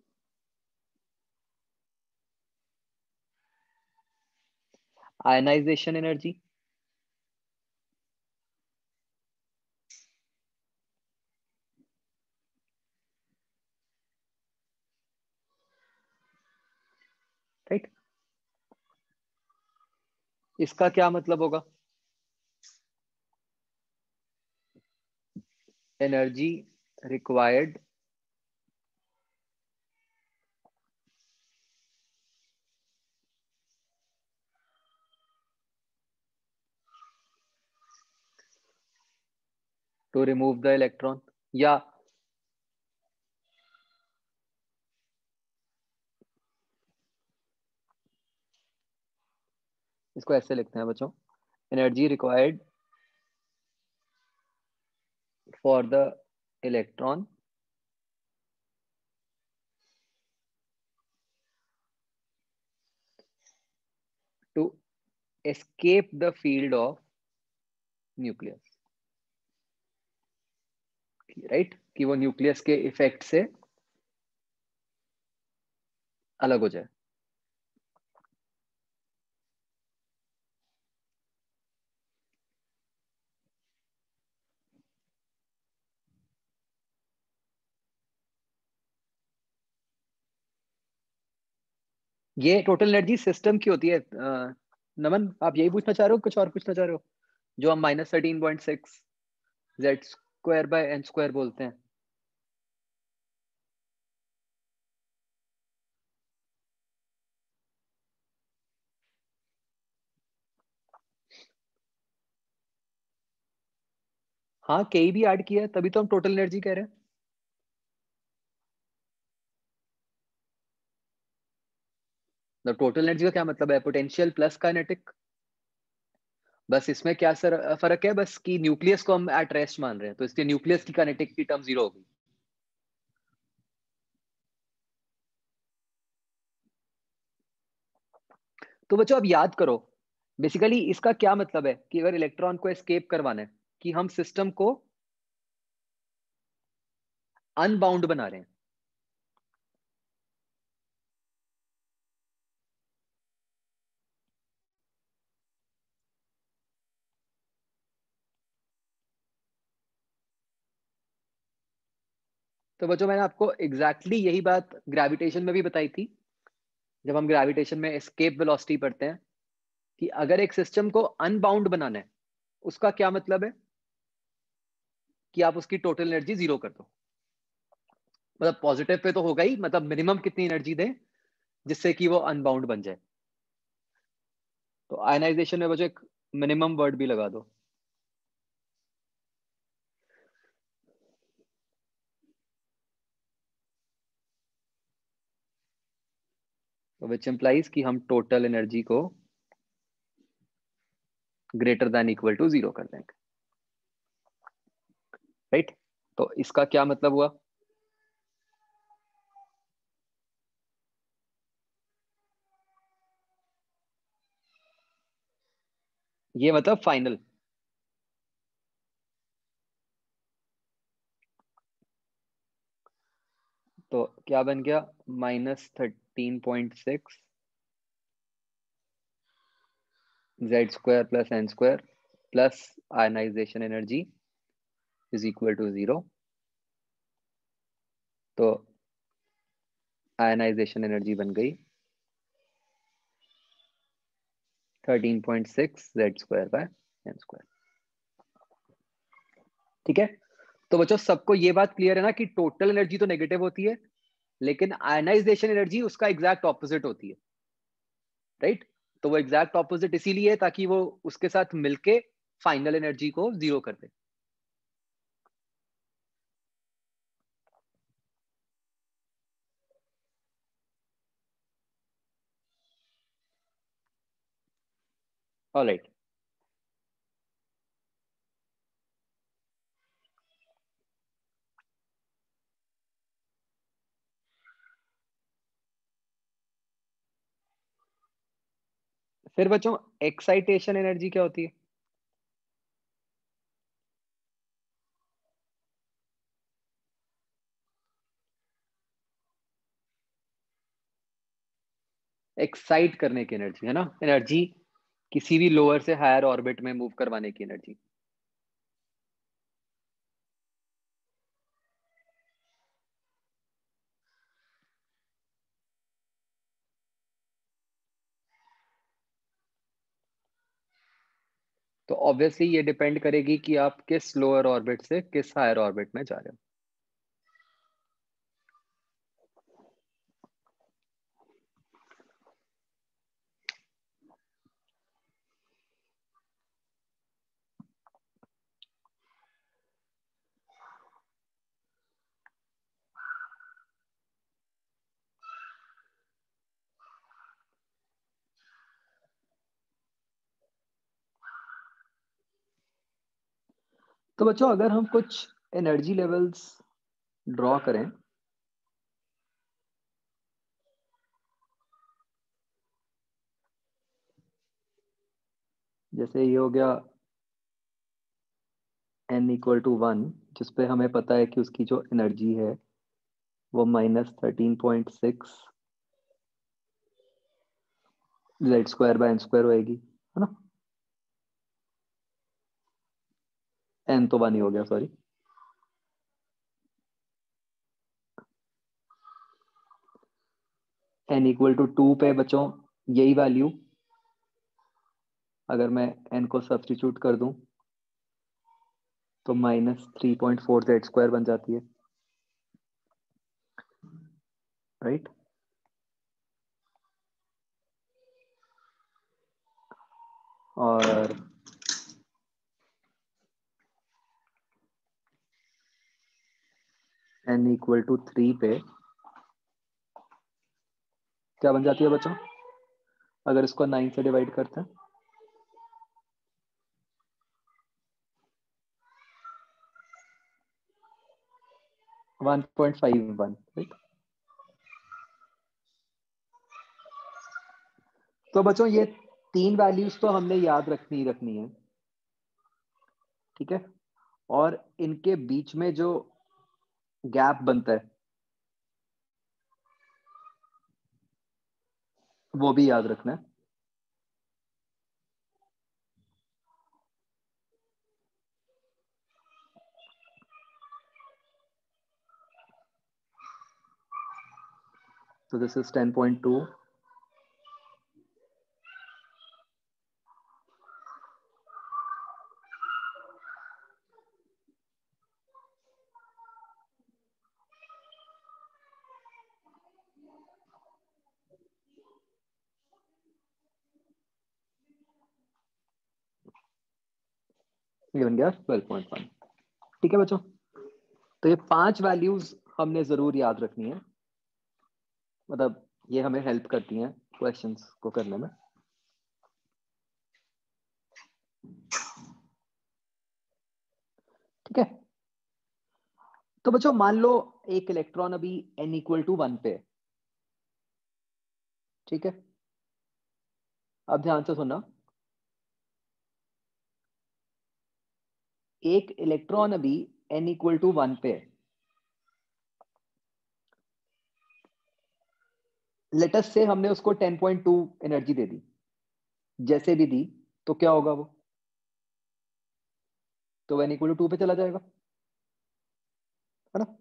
आयनाइजेशन एनर्जी, राइट। इसका क्या मतलब होगा, energy required to remove the electron, या इसको ऐसे लिखते हैं बच्चों, energy required for the electron to escape the field of nucleus, right, कि वो न्यूक्लियस के इफेक्ट से अलग हो जाए। ये टोटल एनर्जी सिस्टम की होती है। अ, नमन आप यही पूछना चाह रहे हो, कुछ और पूछना चाह रहे हो, जो हम minus thirteen point six Z square by N square बोलते हैं। हाँ के भी ऐड किया है तभी तो हम टोटल एनर्जी कह रहे हैं। तो टोटल एनर्जी का क्या मतलब है, पोटेंशियल प्लस काइनेटिक। बस इसमें क्या सर फर्क है, बस कि न्यूक्लियस को हम एट रेस्ट मान रहे हैं तो इसलिए न्यूक्लियस की काइनेटिक की टर्म जीरो होगी। तो बच्चों अब याद करो, बेसिकली इसका क्या मतलब है कि अगर इलेक्ट्रॉन को एस्केप करवाना है कि हम सिस्टम को अनबाउंड बना रहे हैं। तो बच्चों मैंने आपको एग्जैक्टली exactly यही बात ग्रेविटेशन में भी बताई थी, जब हम ग्रेविटेशन में एस्केप वेलोसिटी पढ़ते हैं, कि अगर एक सिस्टम को अनबाउंड बनाना है उसका क्या मतलब है कि आप उसकी टोटल एनर्जी जीरो कर दो। मतलब पॉजिटिव पे तो होगा ही, मतलब मिनिमम कितनी एनर्जी दें जिससे कि वो अनबाउंड बन जाए। तो आयनाइजेशन में बच्चों एक मिनिमम वर्ड भी लगा दो, विच इंप्लाइज कि हम टोटल एनर्जी को greater than equal to zero कर देंगे, राइट। तो इसका क्या मतलब हुआ, ये मतलब फाइनल। तो क्या बन गया, minus thirteen point six Z square plus N square plus ionization energy is equal to zero. तो आयनाइजेशन एनर्जी बन गई thirteen point six Z square by N square. ठीक है, तो बच्चों सबको ये बात क्लियर है ना कि टोटल एनर्जी तो नेगेटिव होती है, लेकिन आयनाइजेशन एनर्जी उसका एग्जैक्ट ऑपोजिट होती है, राइट? तो वो एग्जैक्ट ऑपोजिट इसीलिए ताकि वो उसके साथ मिलके फाइनल एनर्जी को जीरो कर दे। ऑलराइट, फिर बच्चों एक्साइटेशन एनर्जी क्या होती है? एक्साइट करने की एनर्जी है ना, एनर्जी किसी भी लोअर से हायर ऑर्बिट में मूव करवाने की एनर्जी। तो ऑब्वियसली ये डिपेंड करेगी कि आप किस लोअर ऑर्बिट से किस हायर ऑर्बिट में जा रहे हो। तो बच्चों अगर हम कुछ एनर्जी लेवल्स ड्रॉ करें, जैसे ये हो गया n इक्वल टू वन, जिसपे हमें पता है कि उसकी जो एनर्जी है वो minus thirteen point six Z square by N square होएगी, है ना? n तो वन ही हो गया, sorry. n equal to two पे बच्चों यही वैल्यू अगर मैं n को सब्स्टिट्यूट कर दूं तो minus three point four Z square बन जाती है, राइट? और n इक्वल टू थ्री पे क्या बन जाती है बच्चों, अगर इसको नाइन से डिवाइड करते हैं? One point five one, right? तो बच्चों ये तीन वैल्यूज तो हमने याद रखनी रखनी है, ठीक है? और इनके बीच में जो गैप बनता है वो भी याद रखना है। तो this is ten point two, ये बन गया ट्वेल्व पॉइंट वन। ठीक है बच्चों, तो ये पांच वैल्यूज हमने जरूर याद रखनी है, मतलब ये हमें हेल्प करती हैं क्वेश्चंस को करने में। ठीक है, तो बच्चों मान लो एक इलेक्ट्रॉन अभी n इक्वल टू वन पे, ठीक है? अब ध्यान से सुनना, एक इलेक्ट्रॉन अभी n इक्वल टू वन पे, लेटस से हमने उसको टेन पॉइंट टू एनर्जी दे दी, जैसे भी दी, तो क्या होगा वो, तो वो n इक्वल टू टू पे चला जाएगा, है ना।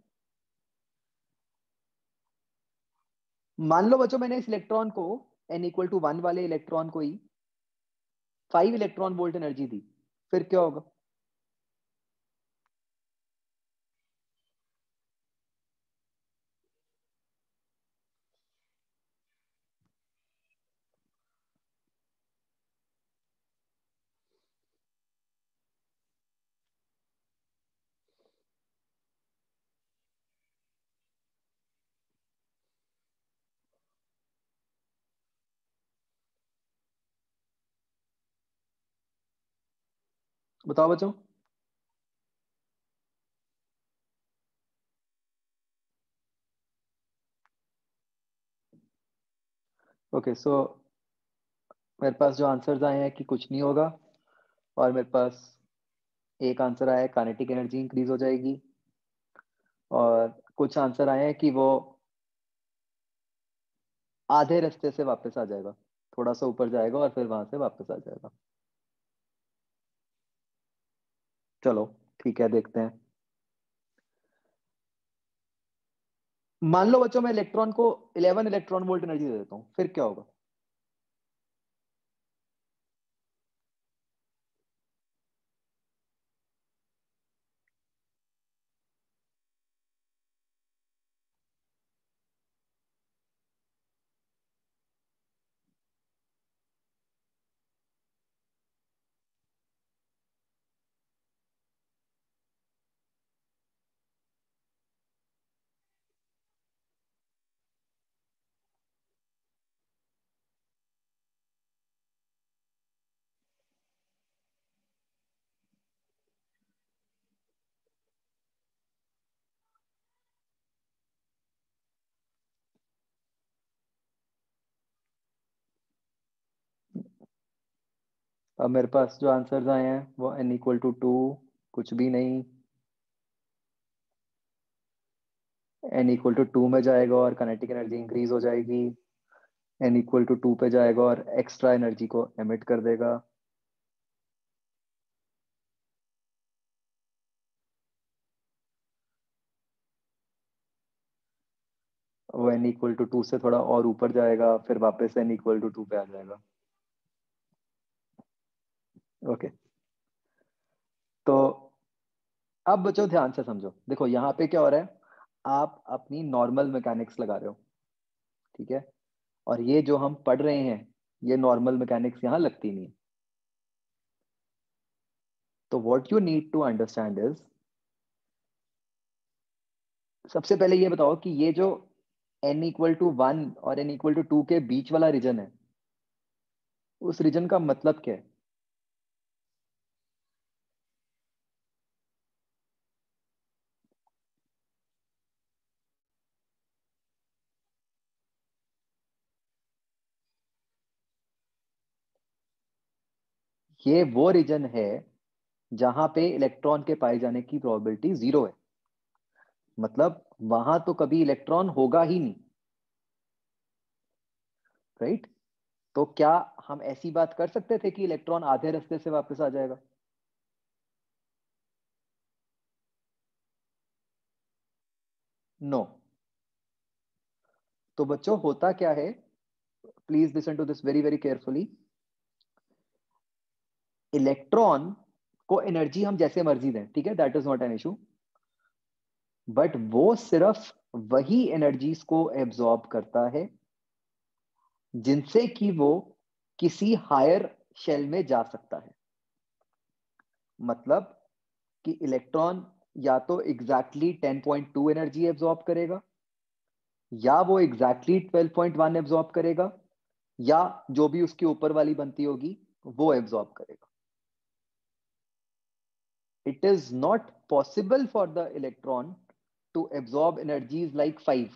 मान लो बच्चों मैंने इस इलेक्ट्रॉन को n इक्वल टू वन वाले इलेक्ट्रॉन को ही फाइव इलेक्ट्रॉन वोल्ट एनर्जी दी, फिर क्या होगा। बताओ बच्चों। ओके सो मेरे पास जो आंसर्स आए हैं कि कुछ नहीं होगा, और मेरे पास एक आंसर आया है काइनेटिक एनर्जी इंक्रीज हो जाएगी, और कुछ आंसर आए हैं कि वो आधे रास्ते से वापस आ जाएगा, थोड़ा सा ऊपर जाएगा और फिर वहां से वापस आ जाएगा। चलो ठीक है, देखते हैं। मान लो बच्चों मैं इलेक्ट्रॉन को इलेवन इलेक्ट्रॉन वोल्ट एनर्जी दे देता हूं, फिर क्या होगा। अब मेरे पास जो आंसर्स आए हैं वो n इक्वल टू टू, कुछ भी नहीं, n इक्वल टू टू में जाएगा और काइनेटिक एनर्जी इंक्रीज हो जाएगी, n इक्वल टू टू पे जाएगा और एक्स्ट्रा एनर्जी को एमिट कर देगा। वो n इक्वल टू टू से थोड़ा और ऊपर जाएगा, फिर वापस n इक्वल टू टू पे आ जाएगा। ओके तो अब बच्चों ध्यान से समझो, देखो यहाँ पे क्या हो रहा है, आप अपनी नॉर्मल मैकेनिक्स लगा रहे हो, ठीक है, और ये जो हम पढ़ रहे हैं ये नॉर्मल मैकेनिक्स यहाँ लगती नहीं। तो what you need to understand is, सबसे पहले ये बताओ कि ये जो n इक्वल टू वन और n इक्वल टू टू के बीच वाला रीजन है, उस रीजन का मतलब क्या है। ये वो रीजन है जहां पे इलेक्ट्रॉन के पाए जाने की प्रोबेबिलिटी जीरो है, मतलब वहां तो कभी इलेक्ट्रॉन होगा ही नहीं, राइट। तो क्या हम ऐसी बात कर सकते थे कि इलेक्ट्रॉन आधे रास्ते से वापस आ जाएगा। No no. तो बच्चों होता क्या है, please listen to this very very carefully. Electron को एनर्जी हम जैसे मर्जी दें, ठीक है, that is not an issue, but वो सिर्फ वही एनर्जीज को एब्जॉर्ब करता है जिनसे कि वो किसी हायर शेल में जा सकता है। मतलब कि इलेक्ट्रॉन या तो exactly ten point two energy absorb करेगा, या वो exactly twelve point one absorb करेगा, या जो भी उसके ऊपर वाली बनती होगी वो एब्जॉर्ब करेगा। It is not possible for the electron to absorb energies like five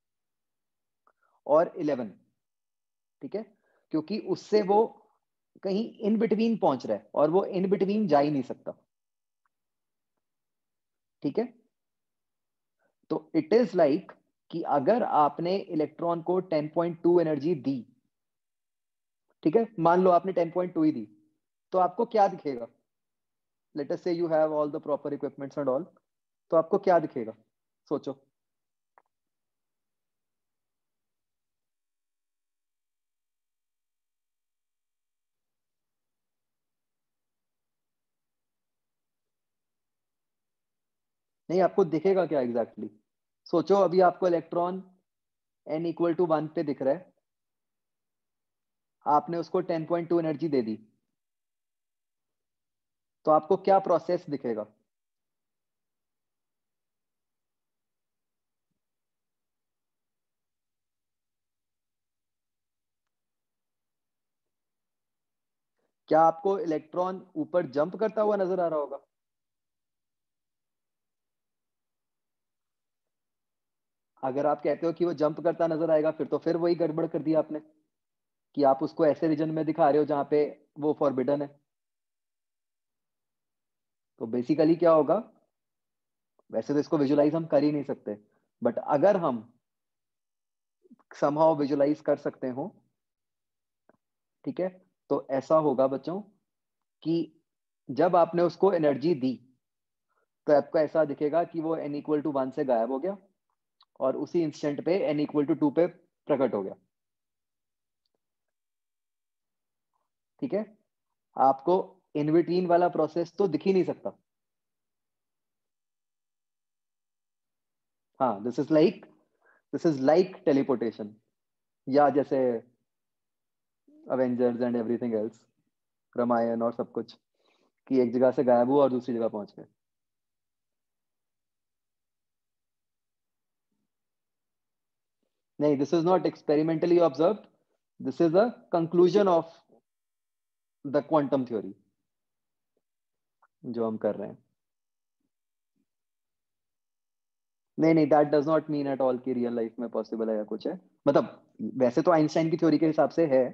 और इलेवन, ठीक है, क्योंकि उससे वो कहीं इन बिटवीन पहुंच रहा है और वो इन बिटवीन जा ही नहीं सकता, ठीक है। तो इट इज लाइक कि अगर आपने इलेक्ट्रॉन को टेन पॉइंट टू एनर्जी दी, ठीक है, मान लो आपने टेन पॉइंट टू ही दी, तो आपको क्या दिखेगा? Let us say you have all the proper equipments and all, तो आपको क्या दिखेगा? सोचो। नहीं, आपको दिखेगा क्या एग्जैक्टली exactly? सोचो, अभी आपको electron n equal to one पे दिख रहा है, आपने उसको टेन पॉइंट टू एनर्जी दे दी, तो आपको क्या प्रोसेस दिखेगा? क्या आपको इलेक्ट्रॉन ऊपर जंप करता हुआ नजर आ रहा होगा? अगर आप कहते हो कि वो जंप करता नजर आएगा, फिर तो फिर वही गड़बड़ कर दिया आपने, कि आप उसको ऐसे रीजन में दिखा रहे हो जहां पे वो फॉरबिडन है। तो बेसिकली क्या होगा, वैसे तो इसको विजुलाइज हम कर ही नहीं सकते, बट अगर हम समहाउ विजुलाइज कर सकते हो, ठीक है, तो ऐसा होगा बच्चों कि जब आपने उसको एनर्जी दी, तो आपको ऐसा दिखेगा कि वो n इक्वल टू वन से गायब हो गया और उसी इंस्टेंट पे n इक्वल टू टू पे प्रकट हो गया। ठीक है, आपको इन बिटवीन वाला प्रोसेस तो दिख ही नहीं सकता। हाँ, this is like this is like teleportation, या जैसे Avengers and everything else, Ramayan और सब कुछ, कि एक जगह से गायब हुआ और दूसरी जगह पहुंच गए। नहीं, this is not experimentally observed, this is a conclusion of the quantum theory जो हम कर रहे हैं। नहीं नहीं, that does not mean at all कि रियल लाइफ में पॉसिबल है या कुछ है। मतलब वैसे तो आइंस्टाइन की थ्योरी के हिसाब से है।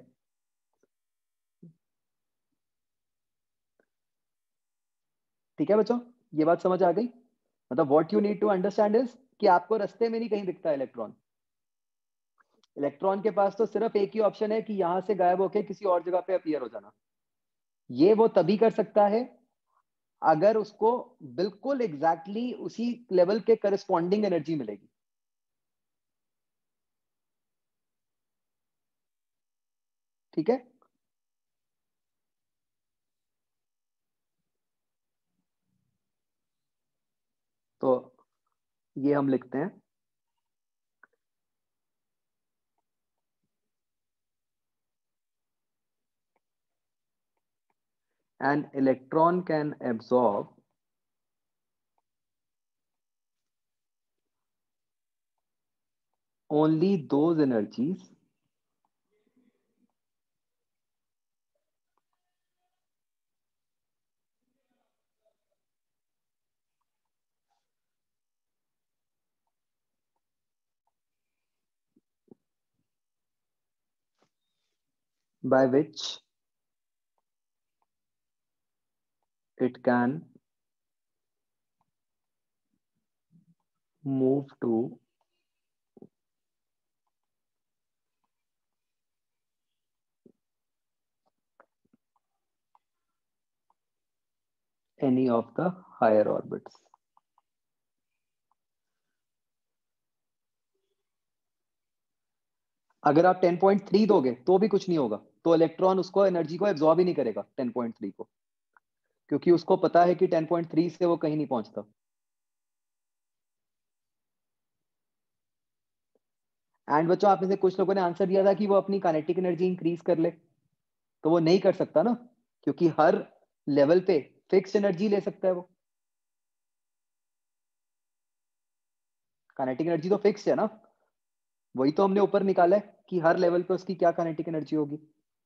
ठीक है बच्चों, ये बात समझ आ गई? मतलब what you need to understand is कि आपको रास्ते में नहीं कहीं दिखता इलेक्ट्रॉन। इलेक्ट्रॉन के पास तो सिर्फ एक ही ऑप्शन है कि यहां से गायब होकर किसी और जगह पे अपीयर हो जाना। ये वो तभी कर सकता है अगर उसको बिल्कुल एग्जैक्टली exactly उसी लेवल के करस्पॉन्डिंग एनर्जी मिलेगी। ठीक है, तो ये हम लिखते हैं, an electron can absorb only those energies by which it can move to any of the higher orbits. अगर आप टेन पॉइंट थ्री दोगे तो भी कुछ नहीं होगा, तो इलेक्ट्रॉन उसको एनर्जी को एब्जॉर्ब ही नहीं करेगा टेन पॉइंट थ्री को, क्योंकि उसको पता है कि टेन पॉइंट थ्री से वो कहीं नहीं पहुंचता। एंड बच्चों, आप में से कुछ लोगों ने आंसर दिया था कि वो अपनी काइनेटिक एनर्जी इंक्रीज कर ले, तो वो नहीं कर सकता ना, क्योंकि हर लेवल पे फिक्स एनर्जी ले सकता है वो। काइनेटिक एनर्जी तो फिक्स है ना, वही तो हमने ऊपर निकाला है कि हर लेवल पे उसकी क्या काइनेटिक एनर्जी होगी।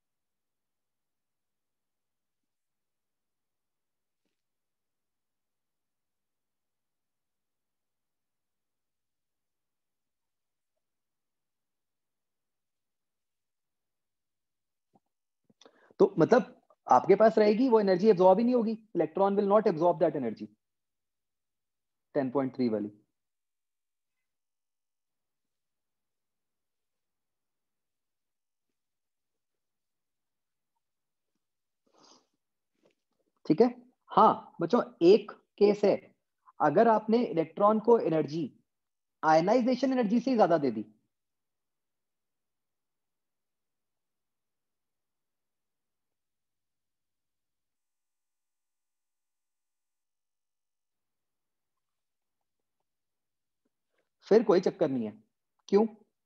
तो मतलब आपके पास रहेगी वो एनर्जी, एब्जॉर्ब ही नहीं होगी। Electron will not absorb that energy ten point three वाली। ठीक है। हाँ बच्चों, एक केस है, अगर आपने इलेक्ट्रॉन को एनर्जी आयनाइजेशन एनर्जी से ज्यादा दे दी, फिर कोई चक्कर नहीं है। क्यों?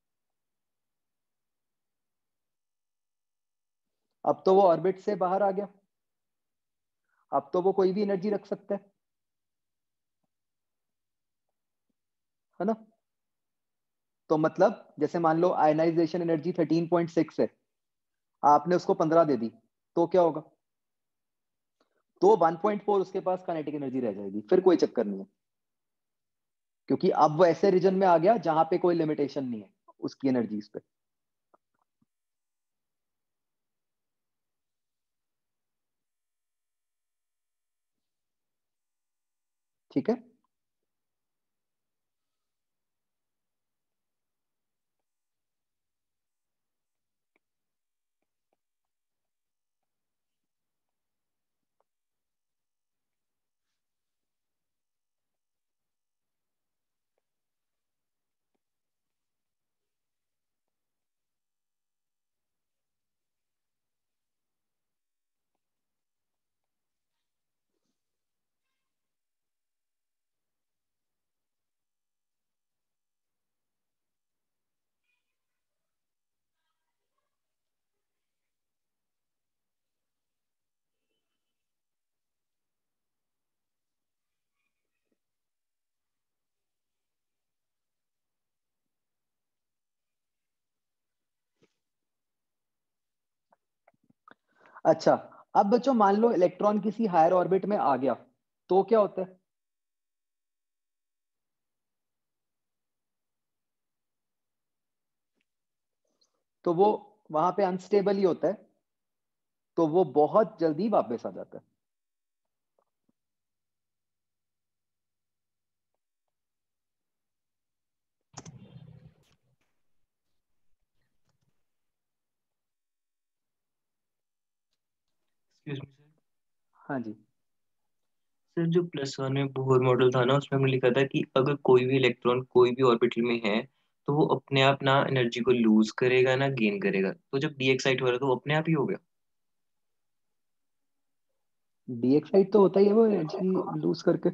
अब तो वो ऑर्बिट से बाहर आ गया, अब तो वो कोई भी एनर्जी रख सकता है, है ना। तो मतलब जैसे मान लो ionization energy thirteen point six है, आपने उसको पंद्रह दे दी, तो क्या होगा? तो वन पॉइंट फोर उसके पास काइनेटिक एनर्जी रह जाएगी, फिर कोई चक्कर नहीं है, क्योंकि अब वो ऐसे रीजन में आ गया जहां पे कोई लिमिटेशन नहीं है उसकी एनर्जीज पे। ठीक है। अच्छा, अब बच्चों मान लो इलेक्ट्रॉन किसी हायर ऑर्बिट में आ गया, तो क्या होता है? तो वो वहां पे अनस्टेबल ही होता है, तो वो बहुत जल्दी वापस आ जाता है। Excuse me sir. हाँ जी। सर जो प्लस वन में बोहर मॉडल था ना, उसमें हमने लिखा था कि अगर कोई भी इलेक्ट्रॉन कोई भी ऑर्बिटल में है तो वो अपने आप ना एनर्जी को लूज करेगा ना गेन करेगा। तो जब डी एक्साइट हो रहा है तो वो अपने आप ही हो गया। डी एक्साइट तो होता ही है वो एनर्जी लूज करके।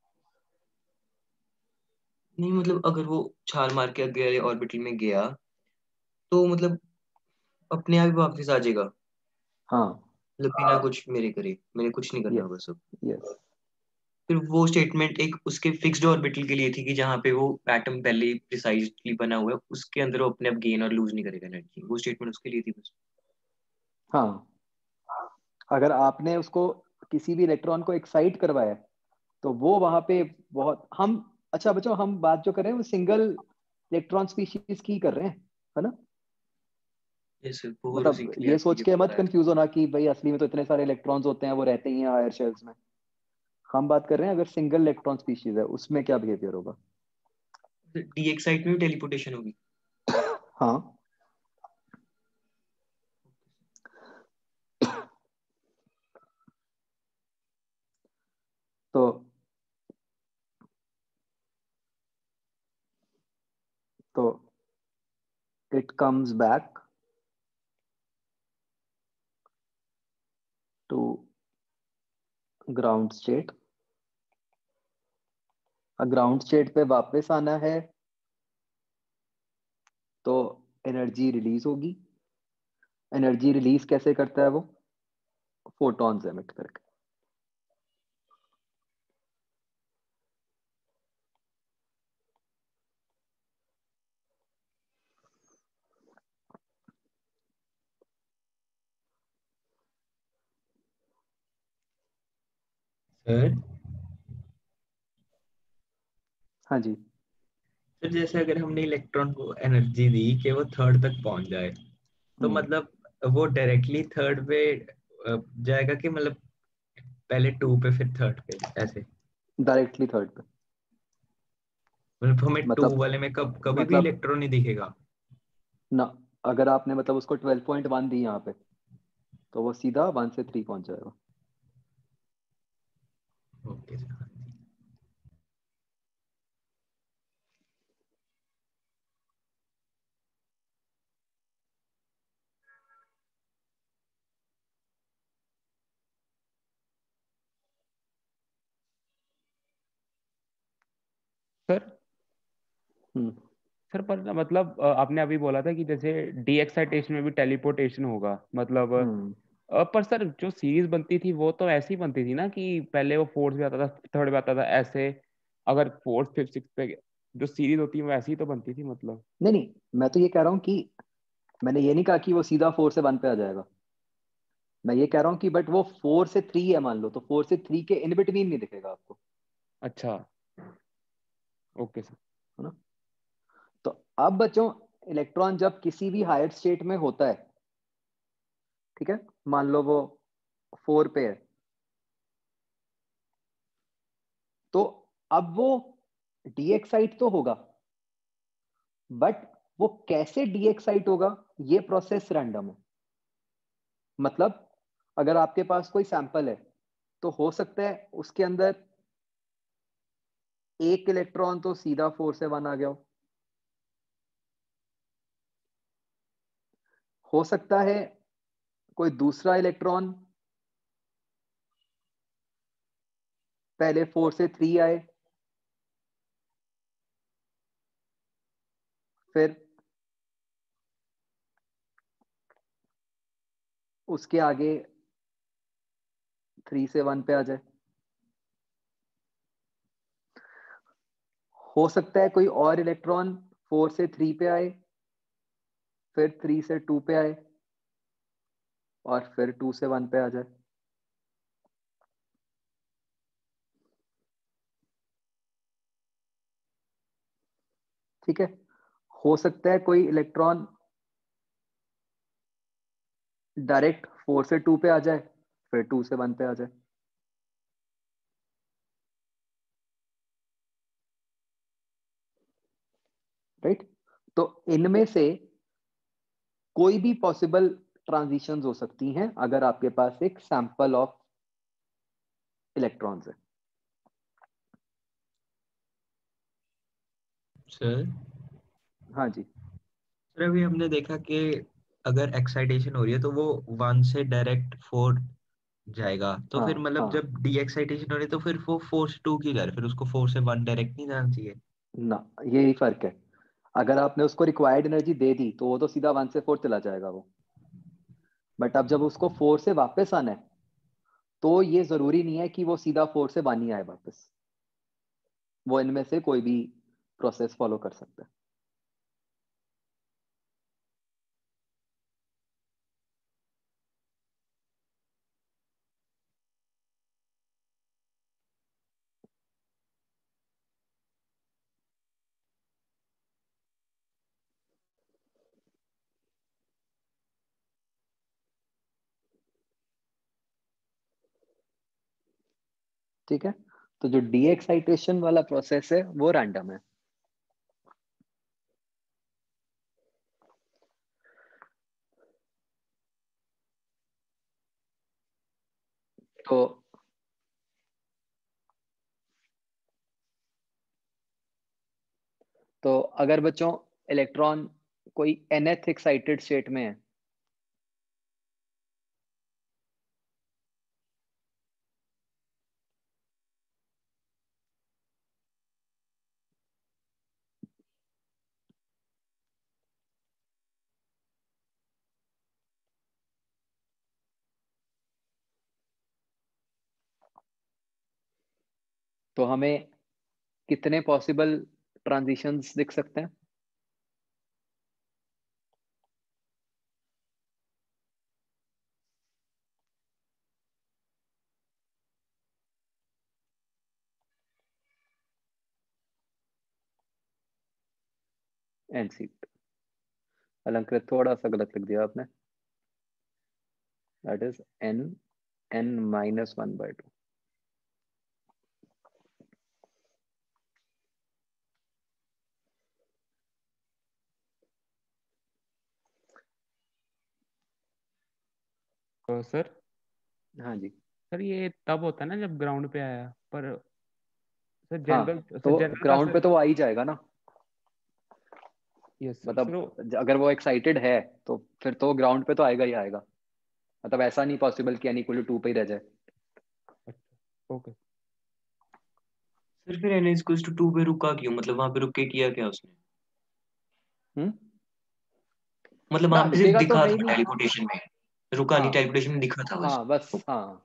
नहीं मतलब अगर वो छाल मार के अगले ऑर्बिटल में गया तो मतलब अपने आप ही वापस आ जाएगा, हाँ। मतलब बिना कुछ मेरे करे, मैंने कुछ नहीं करना यस बस अब। यस। फिर वो स्टेटमेंट एक उसके फिक्स्ड ऑर्बिटल के लिए थी कि जहाँ पे वो एटम पहले ही प्रिसाइजली बना हुआ है, उसके अंदर वो अपने आप गेन और लूज नहीं करेगा एनर्जी। वो स्टेटमेंट उसके लिए थी बस। हाँ, अगर आपने उसको किसी भी इलेक्ट्रॉन को एक्साइट करवाया तो वो वहां पे बहुत हम। अच्छा बच्चों, हम बात जो कर रहे हैं वो सिंगल इलेक्ट्रॉन स्पीशीज की कर रहे हैं, है ना। यस सर, बोहर उसी मतलब के लिए ये आपके सोच लिए के मत बताया था। कंफ्यूज होना कि भाई असली में तो इतने सारे इलेक्ट्रॉन्स होते हैं, वो रहते ही हैं हायर शेल्स में। हम बात कर रहे हैं अगर सिंगल इलेक्ट्रॉन स्पीशीज है उसमें क्या बिहेवियर होगा। डी एक्साइट में भी टेलीपोर्टेशन होगी। हाँ। तो तो it comes back to ground state. Ground state पे वापस आना है तो एनर्जी रिलीज होगी। एनर्जी रिलीज कैसे करता है वो? फोटॉन्स एमिट करके। सर हाँ जी। सर जैसे अगर हमने इलेक्ट्रॉन को एनर्जी दी कि वो थर्ड तक पहुंच जाए, तो हम्म मतलब वो डायरेक्टली थर्ड पे अ, जाएगा कि मतलब पहले टू पे फिर थर्ड पे ऐसे? डायरेक्टली थर्ड पे। मतलब हमें टू मतलब वाले में कब कभी भी मतलब इलेक्ट्रॉन नहीं दिखेगा? ना, अगर आपने मतलब उसको ट्वेल्व पॉइंट वन दी यहाँ पे तो वो सीधा वन से थ्री पहुंच जाएगा। Okay sir. Sir hmm sir पर ना मतलब अ, आपने अभी बोला था कि जैसे डी एक्साइटेशन में भी टेलीपोर्टेशन होगा मतलब हम्म अ, पर सर जो सीरीज बनती थी वो तो ऐसी बनती थी ना कि पहले वो फोर्थ पे आता था थर्ड पे आता था ऐसे, अगर फोर्थ फिफ्थ सिक्स पे जो सीरीज होती है वो ऐसी तो बनती थी मतलब। नहीं नहीं, मैं तो ये कह रहा हूँ कि मैंने ये नहीं कहा कि वो सीधा फोर से वन पे आ जाएगा। मैं ये कह रहा हूँ कि बट वो फोर से थ्री है मान लो, तो फोर से थ्री के इन बिटवीन नहीं दिखेगा आपको। अच्छा ओके सर। है ना? तो अब बच्चों, इलेक्ट्रॉन जब किसी भी हायर स्टेट में होता है, ठीक है, मान लो वो फोर पे है, तो अब वो डीएक्साइट तो होगा, बट वो कैसे डीएक्साइट होगा, ये प्रोसेस रैंडम है। मतलब अगर आपके पास कोई सैंपल है, तो हो सकता है उसके अंदर एक इलेक्ट्रॉन तो सीधा फोर से वन आ गया हो हो सकता है कोई दूसरा इलेक्ट्रॉन पहले फोर से थ्री आए, फिर उसके आगे थ्री से वन पे आ जाए। हो सकता है कोई और इलेक्ट्रॉन फोर से थ्री पे आए, फिर थ्री से टू पे आए, और फिर टू से वन पे आ जाए। ठीक है। हो सकता है कोई इलेक्ट्रॉन डायरेक्ट फोर से टू पे आ जाए, फिर टू से वन पे आ जाए। राइट। तो इनमें से कोई भी पॉसिबल ट्रांजिशंस हो सकती हैं अगर आपके पास एक सैंपल ऑफ इलेक्ट्रॉन्स है। सर हाँ जी। सर अभी हमने देखा कि अगर एक्साइटेशन हो रही है तो वो वन से डायरेक्ट फोर जाएगा, तो हाँ फिर मतलब हाँ। जब डी एक्साइटेशन हो रही है तो फिर वो फोर से टू क्यों जा रहा है, फिर उसको फोर से वन डायरेक्ट नहीं जाना चाहिए? ना, यही फर्क है। अगर आपने उसको रिक्वायर्ड एनर्जी दे दी तो वो तो सीधा वन से फोर चला जाएगा वो। बट अब जब उसको फोर से वापस आना है, तो ये जरूरी नहीं है कि वो सीधा फोर से वन ही आए वापस। वो इनमें से कोई भी प्रोसेस फॉलो कर सकता है। ठीक है। तो जो डी एक्साइटेशन वाला प्रोसेस है वो रैंडम है। तो तो अगर बच्चों इलेक्ट्रॉन कोई nth एक्साइटेड स्टेट में है, तो हमें कितने पॉसिबल ट्रांजिशंस दिख सकते हैं? एन सीट। अलंकृत थोड़ा सा गलत लिख दिया आपने। That is N, N minus one by two. तो सर हाँ जी। सर ये तब होता है ना जब ग्राउंड पे आया। पर सर हाँ जनरल सर तो जनरल ग्राउंड पे ट्रांसफर तो वो आ ही जाएगा ना, यस सर सर मतलब ज- अगर वो एक्साइटेड है तो फिर तो ग्राउंड पे तो आएगा ही आएगा, मतलब ऐसा नहीं पॉसिबल कि n इक्वल टू टू पे ही रह जाए। ओके सर फिर n इक्वल्स टू टू पे रुका क्यों, मतलब वहां पे रुक के किया क्या उसने, हम्म मतलब ना वहां पे सिर्फ रुकेगा तो दिखा है ही था नहीं। टेलीपोर्टेशन में, रुका नहीं, हाँ टेलीपोर्टेशन में दिखा था बस। हाँ बस हाँ।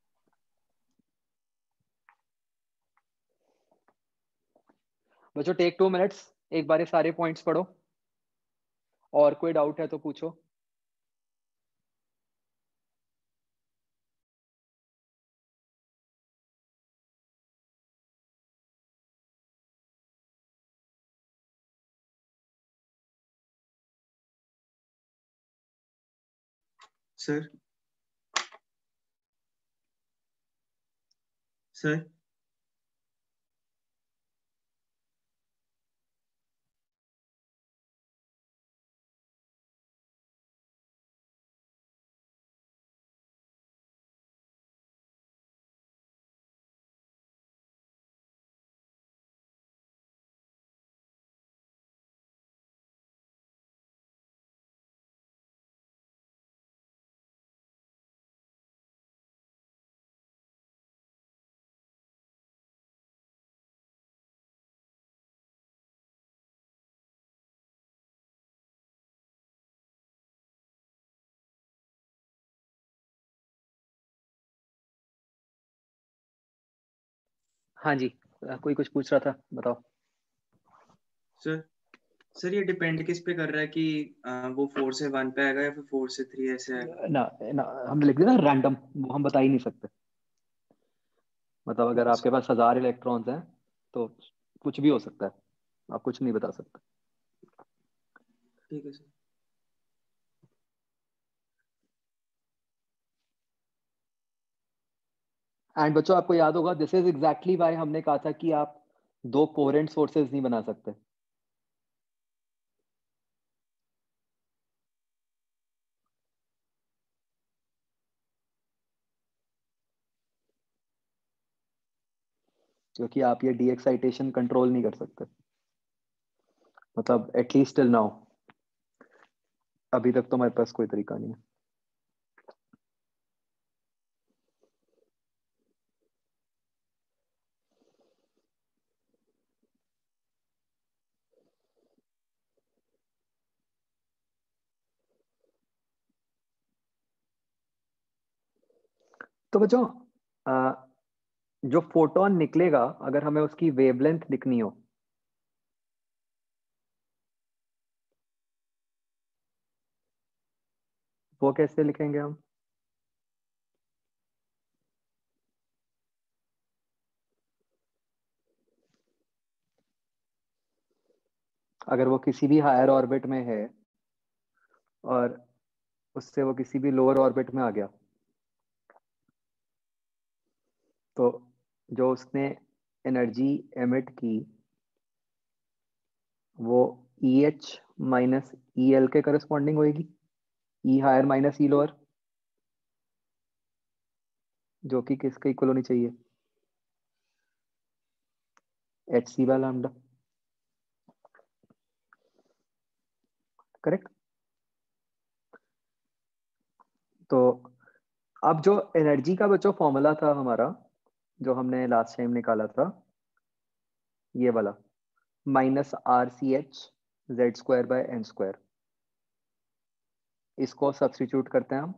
बच्चों टेक टू मिनट्स, एक बार ये सारे पॉइंट्स पढ़ो, और कोई डाउट है तो पूछो। सर सर हाँ जी, कोई कुछ पूछ रहा था, बताओ। सर सर ये डिपेंड किस पे कर रहा है कि आ, वो फोर से वन पे आएगा या फिर फोर से थ्री ऐसे आएगा। ना ना हमने लिख दिया ना रैंडम, वो हम बता ही नहीं सकते, मतलब ठीक अगर है आपके सर, पास हजार इलेक्ट्रॉन्स हैं तो कुछ भी हो सकता है, आप कुछ नहीं बता सकते। ठीक है सर। एंड बच्चों आपको याद होगा, दिस इज एग्जैक्टली वाई हमने कहा था कि आप दो कोहेरेंट सोर्सेज नहीं बना सकते। क्योंकि आप ये डी एक्साइटेशन कंट्रोल नहीं कर सकते, मतलब एटलीस्ट टिल नाउ, अभी तक तो हमारे पास कोई तरीका नहीं है। तो बच्चों अ, जो फोटोन निकलेगा, अगर हमें उसकी वेवलेंथ लिखनी हो, वो कैसे लिखेंगे हम? अगर वो किसी भी हायर ऑर्बिट में है और उससे वो किसी भी लोअर ऑर्बिट में आ गया, तो जो उसने एनर्जी एमिट की वो E H minus E L के करस्पॉन्डिंग होगी, E higher minus E lower, जो कि किसके इक्वल होनी चाहिए? H C by lambda, correct. तो अब जो एनर्जी का बच्चों फॉर्मूला था हमारा, जो हमने लास्ट टाइम निकाला था, ये वाला minus R C H Z square by N square, इसको सब्स्टिट्यूट करते हैं हम।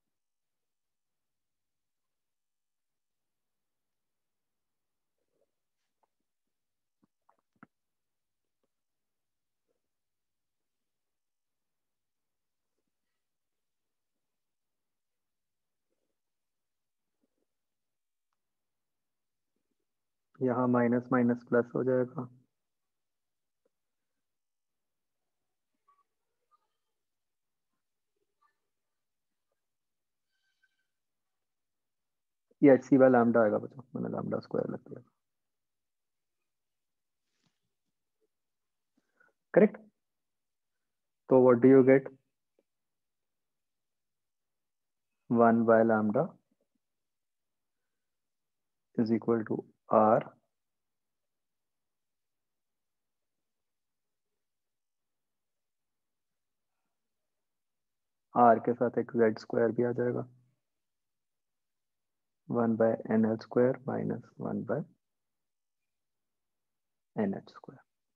यहाँ माइनस माइनस प्लस हो जाएगा, ये एच सी बाय लैम्डा आएगा बच्चों, मैंने लैम्डा स्क्वायर लग दिया, करेक्ट। तो what do you get? One by lambda is equal to R R के साथ एक जेड स्क्वायर भी आ जाएगा, one by N L square minus one by N H square.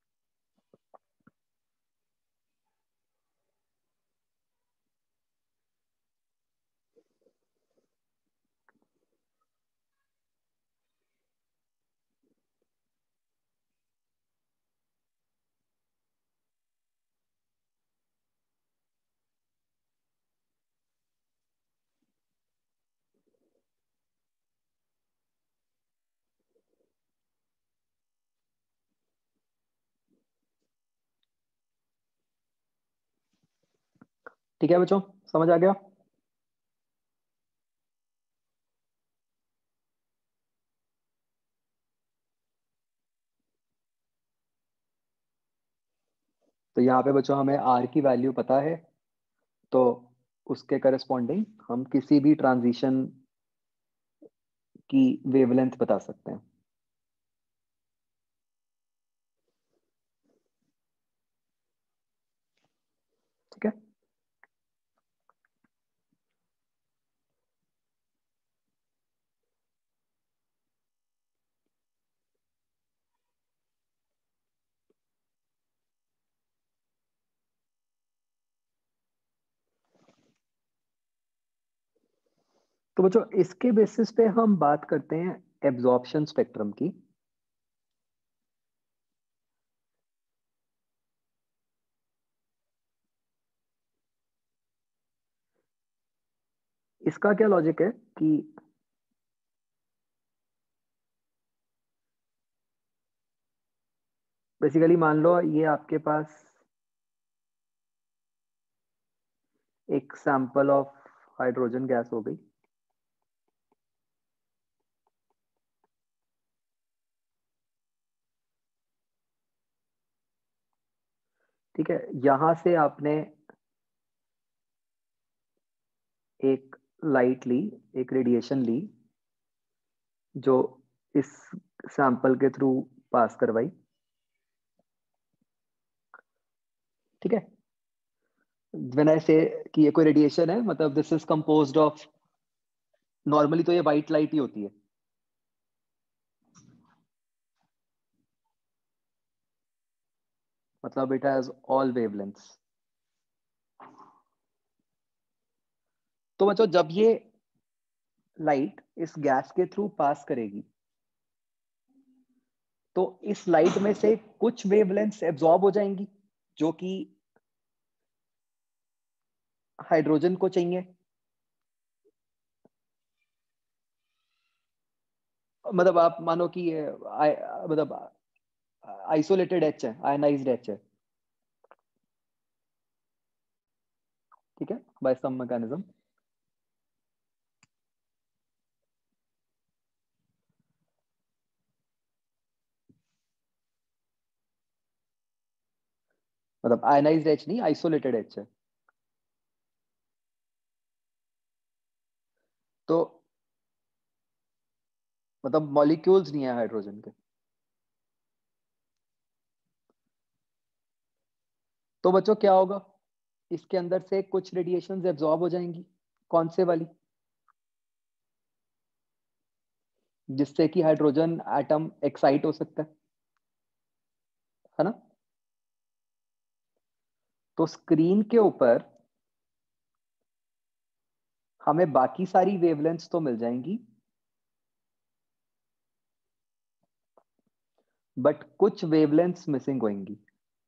ठीक है बच्चों, समझ आ गया? तो यहाँ पे बच्चों हमें आर की वैल्यू पता है, तो उसके करस्पॉन्डिंग हम किसी भी ट्रांजिशन की वेवलेंथ बता सकते हैं। ठीक है, तो बच्चों इसके बेसिस पे हम बात करते हैं एब्जॉर्प्शन स्पेक्ट्रम की। इसका क्या लॉजिक है कि बेसिकली मान लो ये आपके पास एक सैंपल ऑफ हाइड्रोजन गैस हो गई, ठीक है। यहां से आपने एक लाइट ली, एक रेडिएशन ली जो इस सैंपल के थ्रू पास करवाई, ठीक है। व्हेन आई से कि ये कोई रेडिएशन है, मतलब this is composed of, normally तो ये वाइट लाइट ही होती है, मतलब इट हैज ऑल वेवलेंथ्स। तो बच्चों जब ये लाइट इस गैस के थ्रू पास करेगी, तो इस लाइट में से कुछ वेवलेंथ्स एब्जॉर्ब हो जाएंगी जो कि हाइड्रोजन को चाहिए, मतलब आप मानो कि ये आइ- मतलब आइसोलेटेड एच है, आयनाइज्ड एच है, ठीक है, बाय सम मैकेनिज्म। मतलब आयनाइज्ड एच नहीं, आइसोलेटेड एच है। तो मतलब मॉलिक्यूल्स नहीं है हाइड्रोजन के। तो बच्चों क्या होगा, इसके अंदर से कुछ रेडिएशंस एब्जॉर्ब हो जाएंगी, कौन से वाली, जिससे कि हाइड्रोजन एटम एक्साइट हो सकता है है ना। तो स्क्रीन के ऊपर हमें बाकी सारी वेवलेंथ्स तो मिल जाएंगी, बट कुछ वेवलेंथ्स मिसिंग होंगी।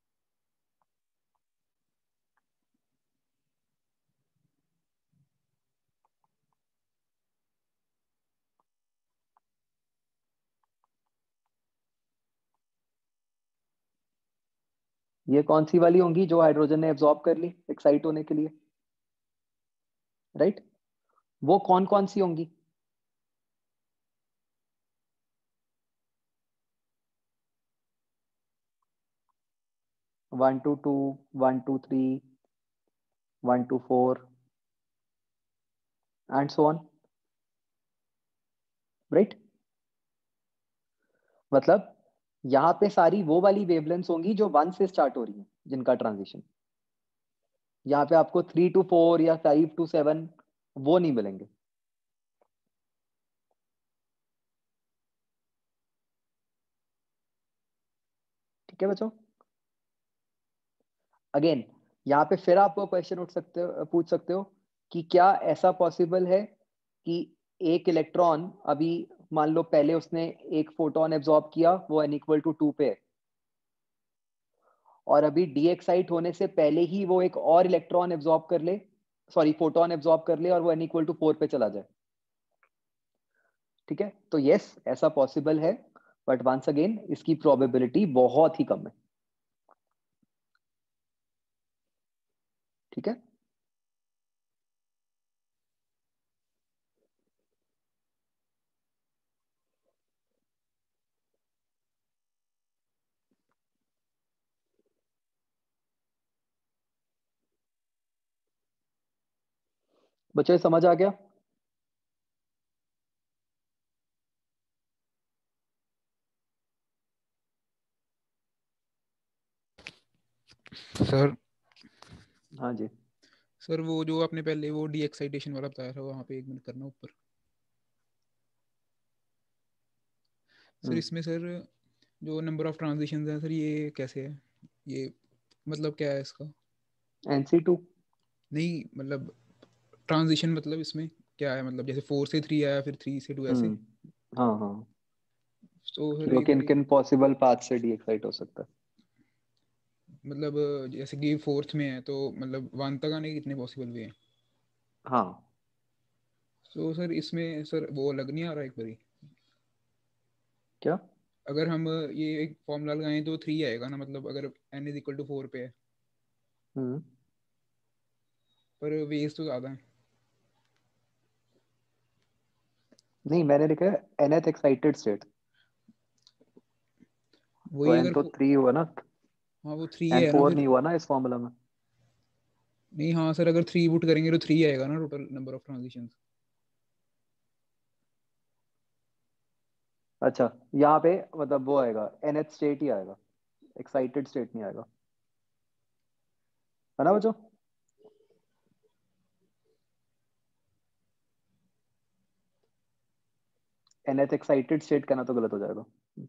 ये कौन सी वाली होंगी जो हाइड्रोजन ने एब्जॉर्ब कर ली एक्साइट होने के लिए, राइट? वो कौन कौन सी होंगी? One two two, one two three, one two four and so on, right? मतलब यहाँ पे सारी वो वाली वेवलेंथ्स होंगी जो वन से स्टार्ट हो रही है, जिनका ट्रांजिशन। यहाँ पे आपको थ्री टू फोर या फाइव टू सेवन वो नहीं मिलेंगे। ठीक है बच्चों। अगेन यहाँ पे फिर आपको क्वेश्चन उठ सकते हो, पूछ सकते हो कि क्या ऐसा पॉसिबल है कि एक इलेक्ट्रॉन अभी मान लो पहले उसने एक फोटोन एब्जॉर्ब किया, वो एन इक्वल टू टू पे है, और अभी डी एक्साइट होने से पहले ही वो एक और इलेक्ट्रॉन एब्जॉर्ब कर ले, सॉरी फोटोन एब्जॉर्ब कर ले और वो एन इक्वल टू फोर पे चला जाए। ठीक है, तो यस ऐसा पॉसिबल है, बट वंस अगेन इसकी प्रोबेबिलिटी बहुत ही कम है। ठीक है, बच्चों ये समझ आ गया? सर हाँ जी। सर वो जो आपने पहले वो डी एक्साइटेशन वाला बताया था, वहाँ पे एक मिनट करना ऊपर। सर इसमें सर जो नंबर ऑफ ट्रांजिशंस हैं सर, ये कैसे है? ये मतलब क्या है इसका? N C two. नहीं मतलब ट्रांजिशन मतलब इसमें क्या है? मतलब जैसे फोर से थ्री आया, फिर थ्री से टू, ऐसे? हाँ हाँ, तो कि सर वो एक किन बारी किन पॉसिबल पाथ से डी एक्साइट हो सकता है। मतलब जैसे कि फोर्थ में है, तो मतलब वन तक आने के कितने पॉसिबल वे हैं? हाँ, तो सर इसमें सर वो अलग नहीं आ रहा एक बारी? क्या? अगर हम ये एक फॉर्मूला लगाएं तो थ्री आएगा ना, मतलब अगर n is equal to four पे है, हम्म पर वेज तो ज़्यादा है। नहीं, मैंने लिखा है nth एक्साइटेड स्टेट, तो वही n अगर तो फो- थ्री हुआ ना, हाँ वो थ्री n है ना फोर फिर। नहीं हुआ ना इस फॉर्मूला में। नहीं हाँ सर, अगर थ्री पुट करेंगे तो थ्री आएगा ना टोटल नंबर ऑफ ट्रांजिशंस। अच्छा, यहाँ पे मतलब वो आएगा nth स्टेट ही आएगा, एक्साइटेड स्टेट नहीं आएगा, है ना बच्चों? nth एक्साइटेड स्टेट कहना तो गलत हो जाएगा।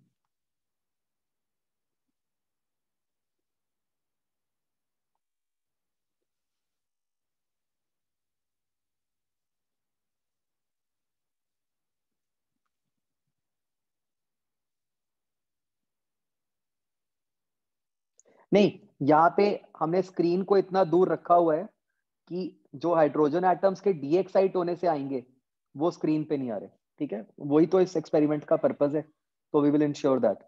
नहीं, यहाँ पे हमने स्क्रीन को इतना दूर रखा हुआ है कि जो हाइड्रोजन एटम्स के डी एक्साइट होने से आएंगे वो स्क्रीन पे नहीं आ रहे। ठीक है, वही तो इस एक्सपेरिमेंट का पर्पस है, तो वी विल इंश्योर दैट।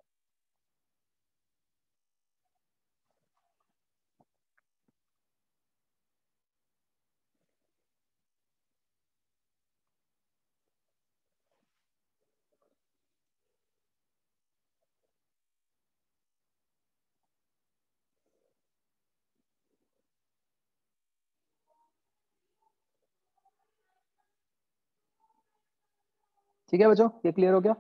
ठीक है बच्चों, ये क्लियर हो गया?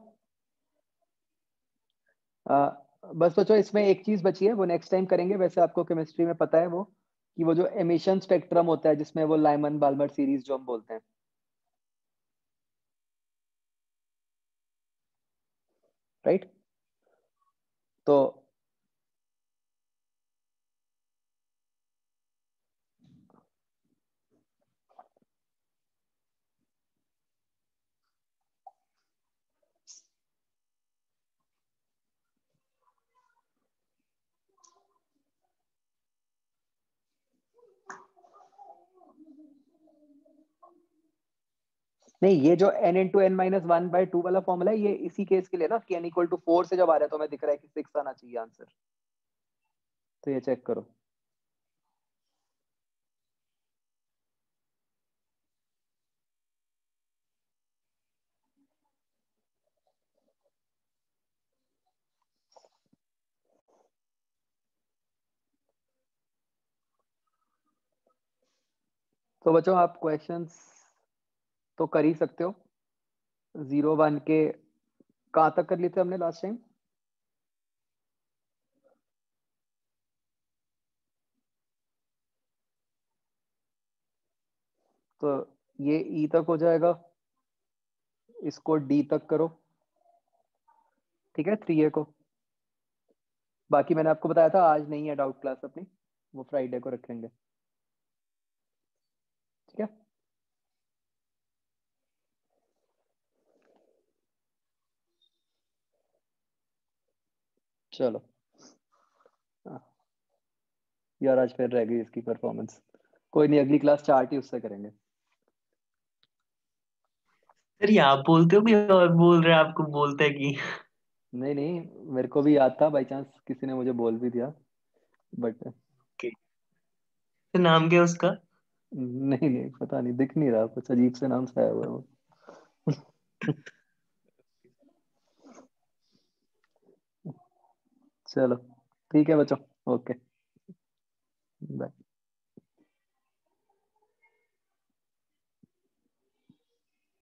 आ, बस बच्चों इसमें एक चीज बची है, वो नेक्स्ट टाइम करेंगे। वैसे आपको केमिस्ट्री में पता है वो, कि वो जो एमिशन स्पेक्ट्रम होता है जिसमें वो लाइमन बाल्मर सीरीज जो हम बोलते हैं, राइट? तो नहीं, ये जो n into N minus one by two वाला फॉर्मूला है, ये इसी केस के लिए ना, कि n इक्वल टू फोर से जब आ रहा है तो हमें दिख रहा है कि सिक्स आना चाहिए आंसर। तो ये चेक करो। तो बच्चों आप क्वेश्चंस तो कर ही सकते हो। जीरो वन के कहाँ तक कर लिए थे हमने लास्ट टाइम? तो ये ई तक हो जाएगा, इसको डी तक करो, ठीक है, थ्री ए को। बाकी मैंने आपको बताया था आज नहीं है डाउट क्लास अपनी, वो फ्राइडे को रखेंगे, ठीक है। चलो हाँ। यार आज फिर रह गई इसकी परफॉर्मेंस, कोई नहीं, अगली क्लास चार्ट ही उससे करेंगे। सर ये आप बोलते हो, कोई और बोल रहे हैं आपको बोलता है कि? नहीं नहीं, मेरे को भी याद था, बाई चांस किसी ने मुझे बोल भी दिया, बट Okay. तो नाम क्या है उसका? नहीं नहीं पता नहीं, दिख नहीं रहा, कुछ अजीब से नाम से आया हुआ है वो। चलो ठीक है बच्चों, ओके।